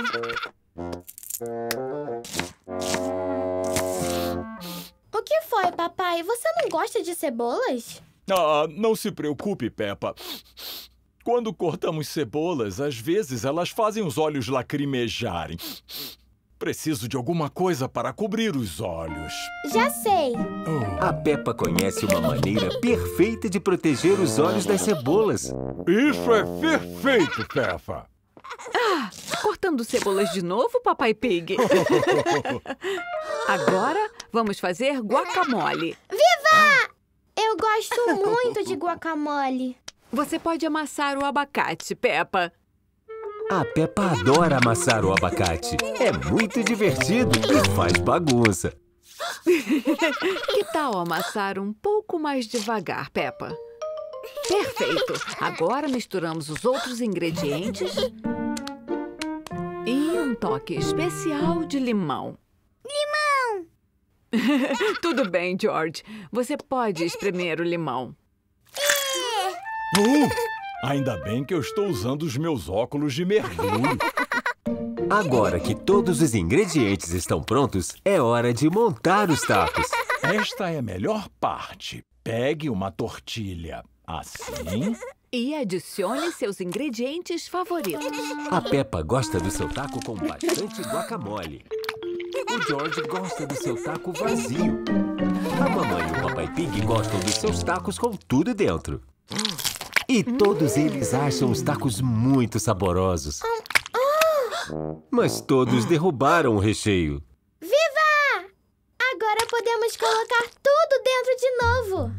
O que foi, papai? Você não gosta de cebolas? Ah, não se preocupe, Peppa. Quando cortamos cebolas, às vezes elas fazem os olhos lacrimejarem. Preciso de alguma coisa para cobrir os olhos. Já sei. A Peppa conhece uma maneira perfeita de proteger os olhos das cebolas. Isso é perfeito, Peppa. Ah, cortando cebolas de novo, Papai Pig? Agora vamos fazer guacamole. Viva! Eu gosto muito de guacamole. Você pode amassar o abacate, Peppa. A Peppa adora amassar o abacate. É muito divertido e faz bagunça. Que tal amassar um pouco mais devagar, Peppa? Perfeito! Agora misturamos os outros ingredientes e um toque especial de limão. Limão! Tudo bem, George. Você pode espremer o limão. Ainda bem que eu estou usando os meus óculos de mergulho. Agora que todos os ingredientes estão prontos, é hora de montar os tacos. Esta é a melhor parte. Pegue uma tortilha assim e adicione seus ingredientes favoritos. A Peppa gosta do seu taco com bastante guacamole. O George gosta do seu taco vazio. A mamãe e o Papai Pig gostam dos seus tacos com tudo dentro. E todos eles acham os tacos muito saborosos. Mas todos derrubaram o recheio. Viva! Agora podemos colocar tudo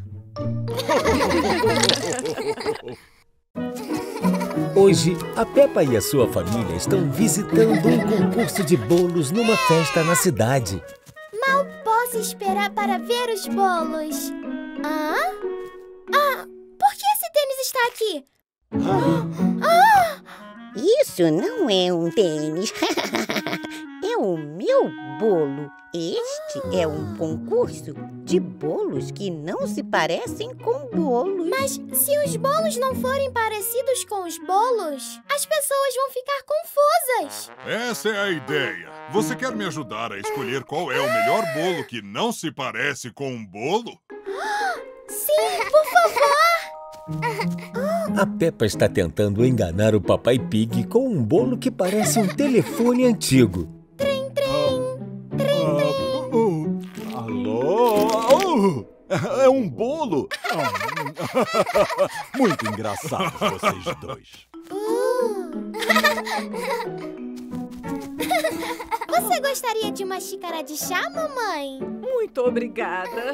dentro de novo. Hoje, a Peppa e a sua família estão visitando um concurso de bolos numa festa na cidade. Mal posso esperar para ver os bolos. Por que esse tênis está aqui? Isso não é um tênis. É o meu bolo. Este é um concurso de bolos que não se parecem com bolos. Mas se os bolos não forem parecidos com os bolos, as pessoas vão ficar confusas. Essa é a ideia. Você quer me ajudar a escolher qual é o melhor bolo que não se parece com um bolo? Sim, por favor! A Peppa está tentando enganar o Papai Pig com um bolo que parece um telefone antigo. Trim, trim! Trim, trim! Alô? É um bolo? Muito engraçado vocês dois. Você gostaria de uma xícara de chá, mamãe? Muito obrigada.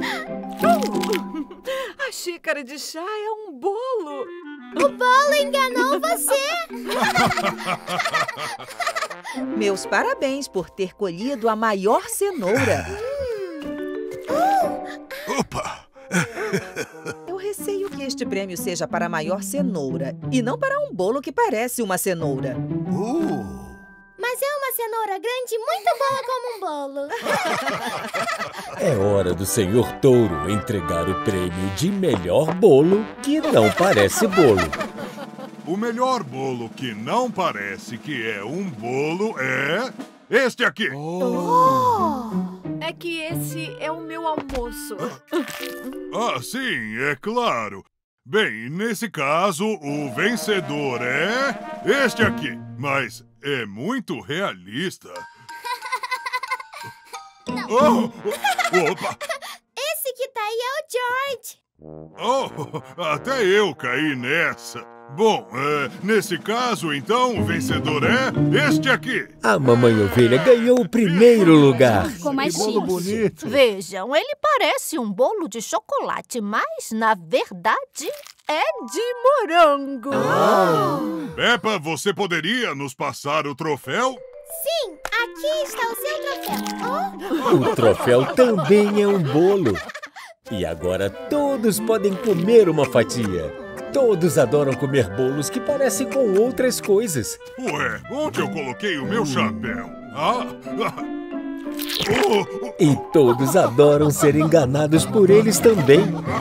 A xícara de chá é um bolo. O bolo enganou você. Meus parabéns por ter colhido a maior cenoura. Opa! Eu receio que este prêmio seja para a maior cenoura e não para um bolo que parece uma cenoura. Mas é uma cenoura grande muito boa como um bolo. É hora do Senhor Touro entregar o prêmio de melhor bolo que não parece bolo. O melhor bolo que não parece que é um bolo é este aqui. É que esse é o meu almoço. Sim, é claro. Bem, nesse caso, o vencedor é este aqui. Mas é muito realista. Opa! Esse que tá aí é o George. Até eu caí nessa. Bom, nesse caso, então, o vencedor é este aqui. A mamãe ovelha ganhou o primeiro lugar. Ficou mais Que bolo bonito. Vejam, ele parece um bolo de chocolate, mas, na verdade, é de morango. Peppa, você poderia nos passar o troféu? Sim, aqui está o seu troféu. O troféu também é um bolo. E agora todos podem comer uma fatia. Todos adoram comer bolos que parecem com outras coisas. Ué, onde eu coloquei o meu chapéu? E todos adoram ser enganados por eles também.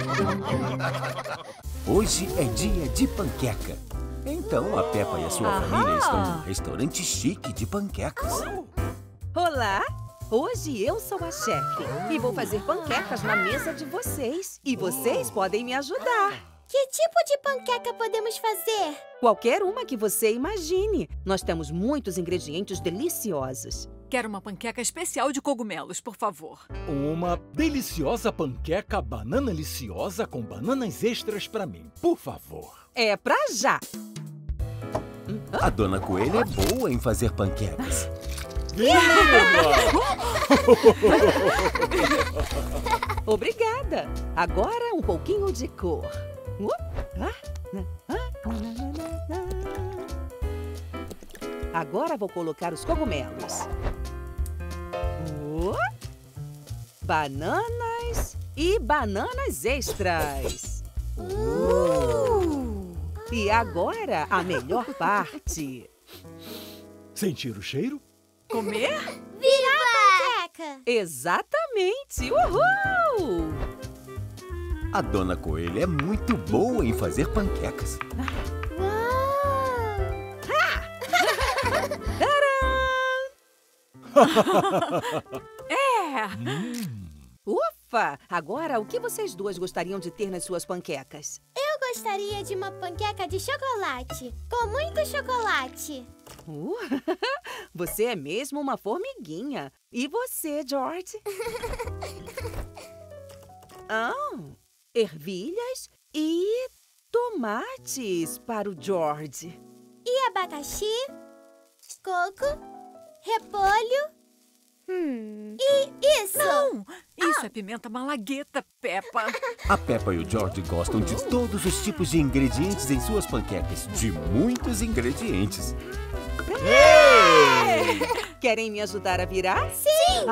Hoje é dia de panqueca. Então a Peppa e a sua família estão num restaurante chique de panquecas. Olá! Hoje eu sou a chefe e vou fazer panquecas na mesa de vocês. E vocês podem me ajudar. Que tipo de panqueca podemos fazer? Qualquer uma que você imagine. Nós temos muitos ingredientes deliciosos. Quero uma panqueca especial de cogumelos, por favor. Uma deliciosa panqueca banana-liciosa com bananas extras para mim, por favor. É pra já! A Dona Coelha é boa em fazer panquecas. Obrigada! Agora um pouquinho de cor. Agora vou colocar os cogumelos. Bananas e bananas extras. E agora a melhor parte. Sentir o cheiro? Comer? Virar a panqueca! Exatamente! Uhul! A Dona Coelha é muito boa em fazer panquecas. Ufa! Agora, o que vocês duas gostariam de ter nas suas panquecas? Eu gostaria de uma panqueca de chocolate, com muito chocolate. Você é mesmo uma formiguinha. E você, George? Ervilhas e tomates para o George. E abacaxi, coco, repolho. E isso? Não! Isso é pimenta malagueta, Peppa. A Peppa e o George gostam de todos os tipos de ingredientes em suas panquecas. De muitos ingredientes. Querem me ajudar a virar? Sim!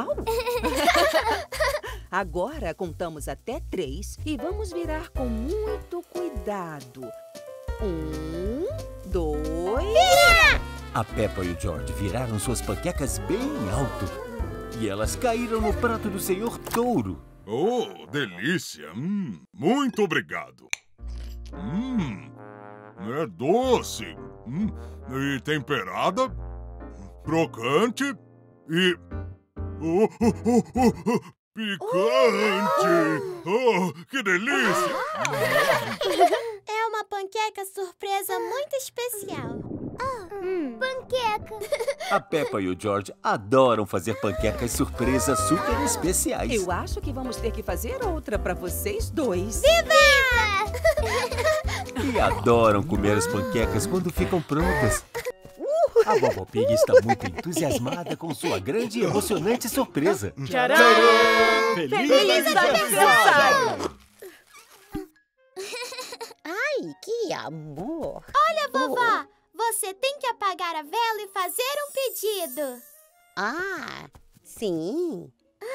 Agora contamos até 3 e vamos virar com muito cuidado. 1, 2... Vira! A Peppa e o George viraram suas panquecas bem alto. E elas caíram no prato do Senhor Touro. Oh, delícia! Muito obrigado. É doce. E temperada. Crocante. E... picante! Oh, que delícia! É uma panqueca surpresa muito especial. Panqueca! A Peppa e o George adoram fazer panquecas surpresa super especiais. Eu acho que vamos ter que fazer outra para vocês dois. Viva! E adoram comer as panquecas quando ficam prontas. A Vovó Pig está muito entusiasmada com sua grande e emocionante surpresa. Tcharam! Feliz aniversário! Ai, que amor! Olha, vovó! Você tem que apagar a vela e fazer um pedido. Sim.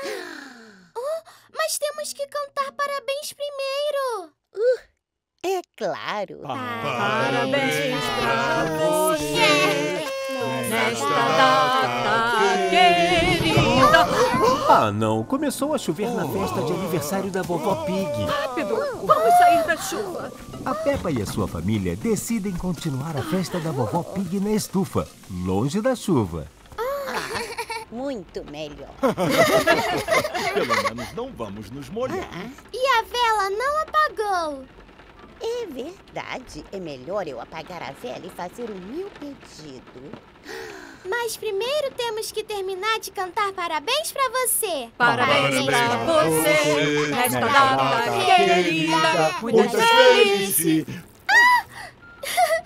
Mas temos que cantar parabéns primeiro. É claro. Parabéns pra você nesta data querida. Não. Começou a chover na festa de aniversário da Vovó Pig. Rápido, vamos sair da chuva. A Peppa e a sua família decidem continuar a festa da Vovó Pig na estufa, longe da chuva. Muito melhor. Pelo menos não vamos nos molhar. E a vela não apagou. É verdade. É melhor eu apagar a vela e fazer o meu pedido. Mas primeiro temos que terminar de cantar parabéns pra você. Parabéns pra você nesta data querida. Muitas felicidades.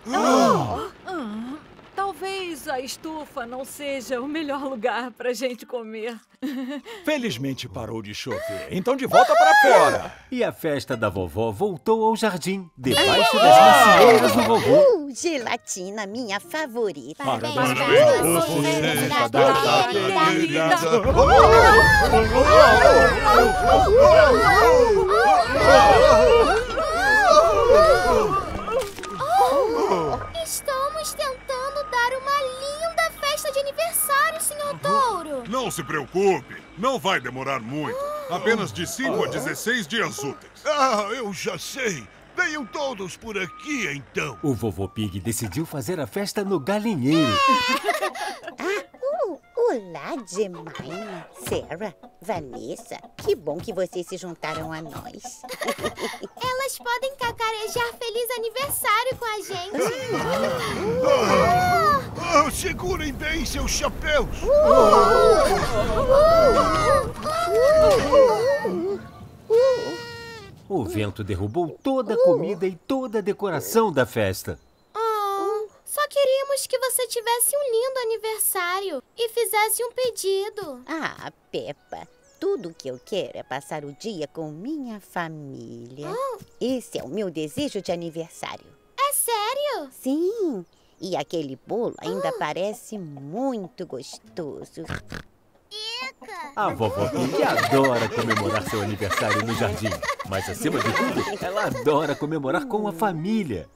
Talvez a estufa não seja o melhor lugar pra gente comer. Felizmente parou de chover, então de volta para fora. E a festa da vovó voltou ao jardim, debaixo das macieiras do vovô. Gelatina, minha favorita. Parabéns pra você, da data querida. Estamos tentando dar uma linda festa de aniversário, Sr. Touro. Não se preocupe, não vai demorar muito. Apenas de 5 a 16 dias úteis. Ah, eu já sei. Venham todos por aqui, então. O vovô Pig decidiu fazer a festa no galinheiro. Olá, Jemima, Sarah, Vanessa. Que bom que vocês se juntaram a nós. Elas podem cacarejar feliz aniversário com a gente. Segurem bem seus chapéus. O vento derrubou toda a comida e toda a decoração da festa. Só queríamos que você tivesse um lindo aniversário e fizesse um pedido. Ah, Peppa, tudo que eu quero é passar o dia com minha família. Esse é o meu desejo de aniversário. É sério? Sim, e aquele bolo ainda parece muito gostoso. A vovó Pig adora comemorar seu aniversário no jardim. Mas, acima de tudo, ela adora comemorar com a família.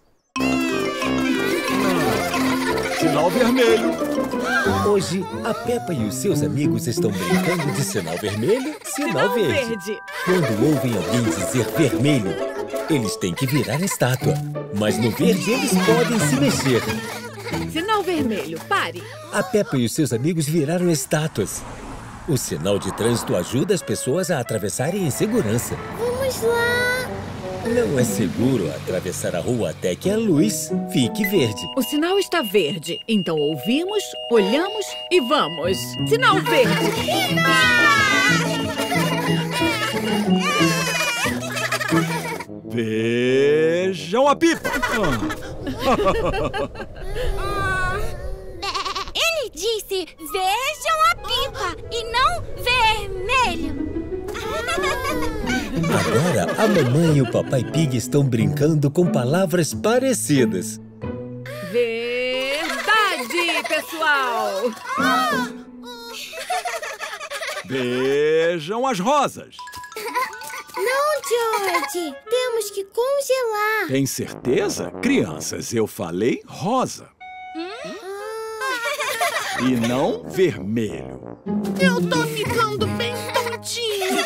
Sinal vermelho. Hoje, a Peppa e os seus amigos estão brincando de sinal vermelho, sinal verde. Quando ouvem alguém dizer vermelho, eles têm que virar estátua. Mas no verde, eles podem se mexer. Sinal vermelho, pare. A Peppa e os seus amigos viraram estátuas. O sinal de trânsito ajuda as pessoas a atravessarem em segurança. Vamos lá. Não é seguro atravessar a rua até que a luz fique verde. O sinal está verde, então ouvimos, olhamos e vamos. Sinal verde. Vejam a pipa. Ele disse, vejam a pipa e não vermelho. Agora, a mamãe e o papai Pig estão brincando com palavras parecidas. Verdade, pessoal! Vejam as rosas. Não, George. Temos que congelar. Tem certeza? Crianças, eu falei rosa. E não vermelho. Eu tô ficando bem tontinho.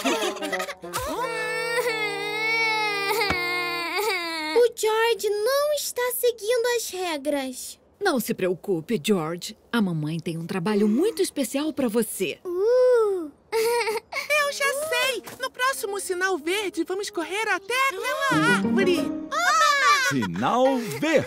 O George não está seguindo as regras. Não se preocupe, George. A mamãe tem um trabalho muito especial para você. Eu já sei. No próximo sinal verde, vamos correr até aquela árvore. Sinal verde.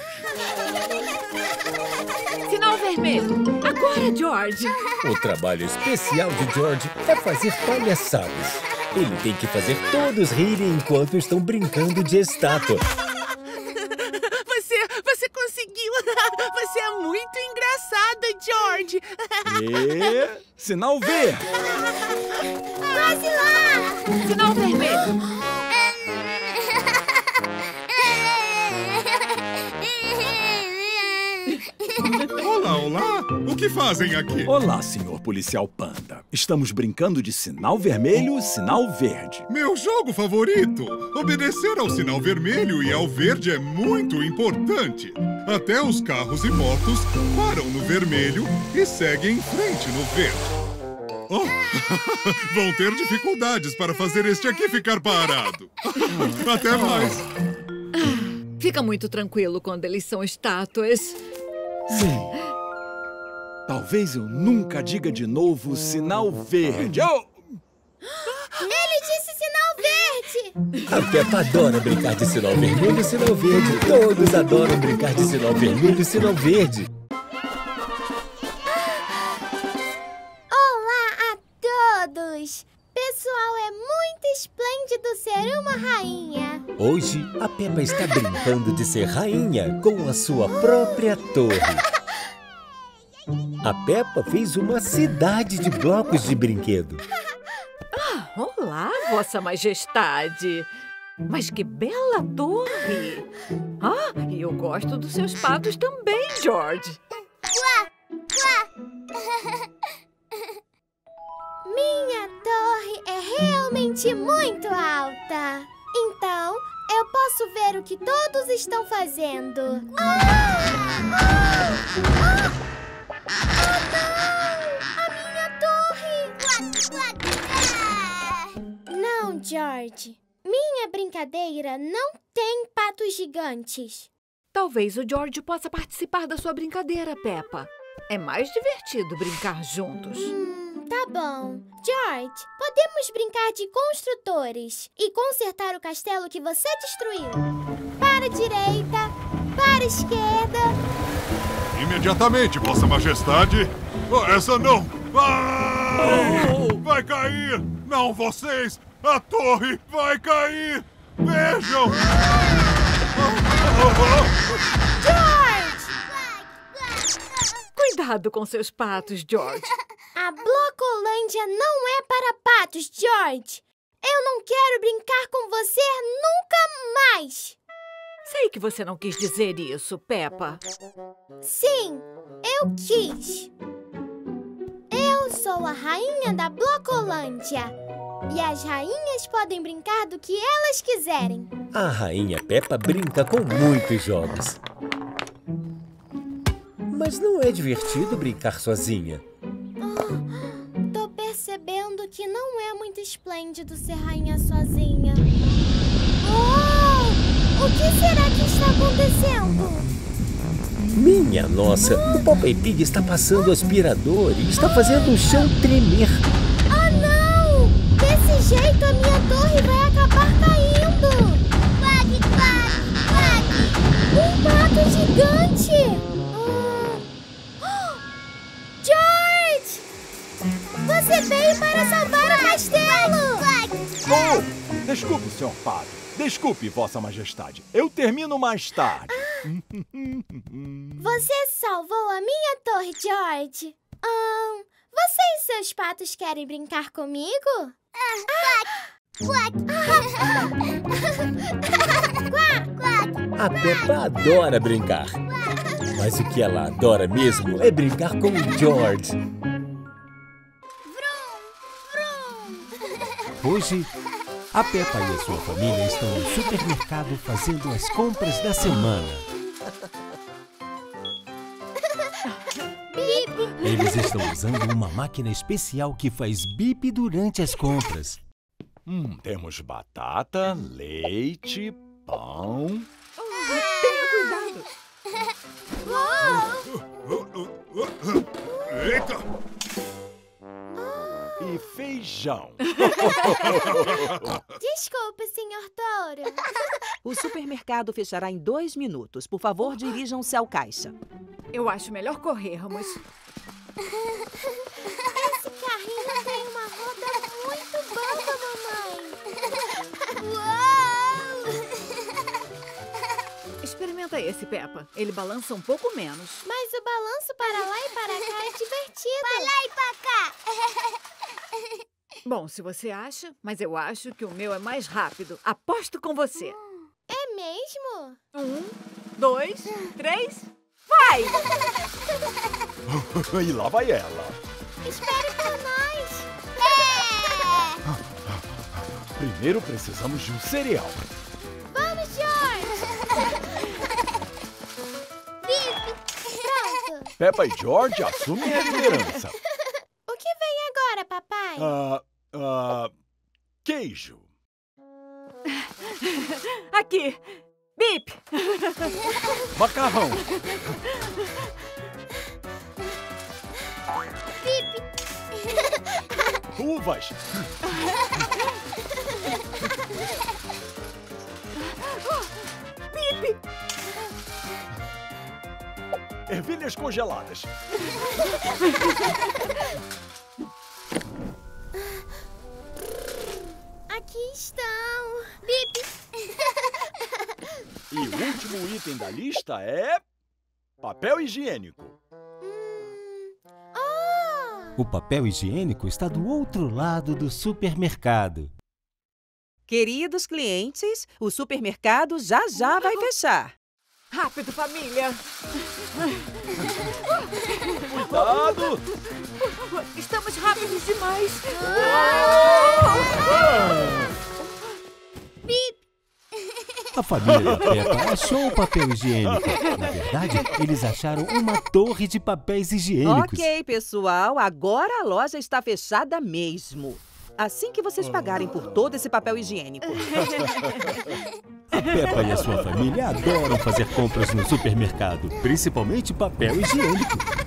Sinal vermelho. Agora, George. O trabalho especial de George é fazer palhaçadas. Ele tem que fazer todos rirem enquanto estão brincando de estátua. Você conseguiu. Você é muito engraçado, George. E sinal verde. Quase lá. Sinal vermelho. Olá, olá! O que fazem aqui? Olá, senhor policial Panda. Estamos brincando de sinal vermelho, sinal verde. Meu jogo favorito! Obedecer ao sinal vermelho e ao verde é muito importante. Até os carros e motos param no vermelho e seguem em frente no verde. Oh, vão ter dificuldades para fazer este aqui ficar parado. Até mais. Fica muito tranquilo quando eles são estátuas. Sim. Talvez eu nunca diga de novo sinal verde. Ele disse sinal verde. A Peppa adora brincar de sinal vermelho e sinal verde. Todos adoram brincar de sinal vermelho e sinal verde. Olá a todos. Pessoal, é muito esplêndido ser uma rainha. Hoje, a Peppa está brincando de ser rainha com a sua própria torre. A Peppa fez uma cidade de blocos de brinquedo. Olá, Vossa Majestade. Mas que bela torre! E eu gosto dos seus patos também, George. Minha torre é realmente muito alta. Então, eu posso ver o que todos estão fazendo. Oh, não! A minha torre! Não, George. Minha brincadeira não tem patos gigantes. Talvez o George possa participar da sua brincadeira, Peppa. É mais divertido brincar juntos. Tá bom. George, podemos brincar de construtores e consertar o castelo que você destruiu. Para a direita, para a esquerda. Imediatamente, Vossa Majestade. Essa não! Vai cair! Não, vocês! A torre vai cair! Vejam! George! Cuidado com seus patos, George. A Blocolândia não é para patos, George. Eu não quero brincar com você nunca mais. Sei que você não quis dizer isso, Peppa. Sim, eu quis. Eu sou a rainha da Blocolândia. E as rainhas podem brincar do que elas quiserem. A rainha Peppa brinca com muitos jogos. Mas não é divertido brincar sozinha. Tô percebendo que não é muito esplêndido ser rainha sozinha. Oh! O que será que está acontecendo? Minha nossa, o Peppa Pig está passando o aspirador e está fazendo o chão tremer. Ah, não! Desse jeito a minha torre vai acabar caindo. Quack, quack, quack. Um pato gigante. George! Você veio para salvar o castelo! Oh! Desculpe, Sr. Pato. Desculpe, Vossa Majestade. Eu termino mais tarde. Você salvou a minha torre, George. Você e seus patos querem brincar comigo? A Peppa adora brincar. Mas o que ela adora mesmo é brincar com o George. Hoje, a Peppa e a sua família estão no supermercado fazendo as compras da semana. Eles estão usando uma máquina especial que faz bip durante as compras. Temos batata, leite, pão... Tenha cuidado! Eita! E feijão. Desculpe, Sr. Touro. O supermercado fechará em 2 minutos. Por favor, dirijam-se ao caixa. Eu acho melhor corrermos. Esse carrinho tem uma roda muito boa, mamãe. Uau! Experimenta esse, Peppa. Ele balança um pouco menos. Mas o balanço para lá e para cá é divertido. Para lá e para cá. Bom, se você acha, mas eu acho que o meu é mais rápido. Aposto com você. É mesmo? 1, 2, 3, vai! E lá vai ela. Espere por nós. Primeiro precisamos de um cereal. Vamos, George! Pronto. Peppa e George assumem a liderança. O que vem agora, papai? Queijo. Aqui. Bip. Macarrão. Bip. Uvas. Bip. Ervilhas congeladas. Aqui estão. Bip. item da lista é... papel higiênico. O papel higiênico está do outro lado do supermercado. Queridos clientes, o supermercado já vai fechar. Rápido, família! Cuidado! Estamos rápidos demais! A família Peppa achou o papel higiênico. Na verdade, eles acharam uma torre de papéis higiênicos. Ok, pessoal, agora a loja está fechada mesmo. Assim que vocês pagarem por todo esse papel higiênico. A Peppa e a sua família adoram fazer compras no supermercado, principalmente papel higiênico.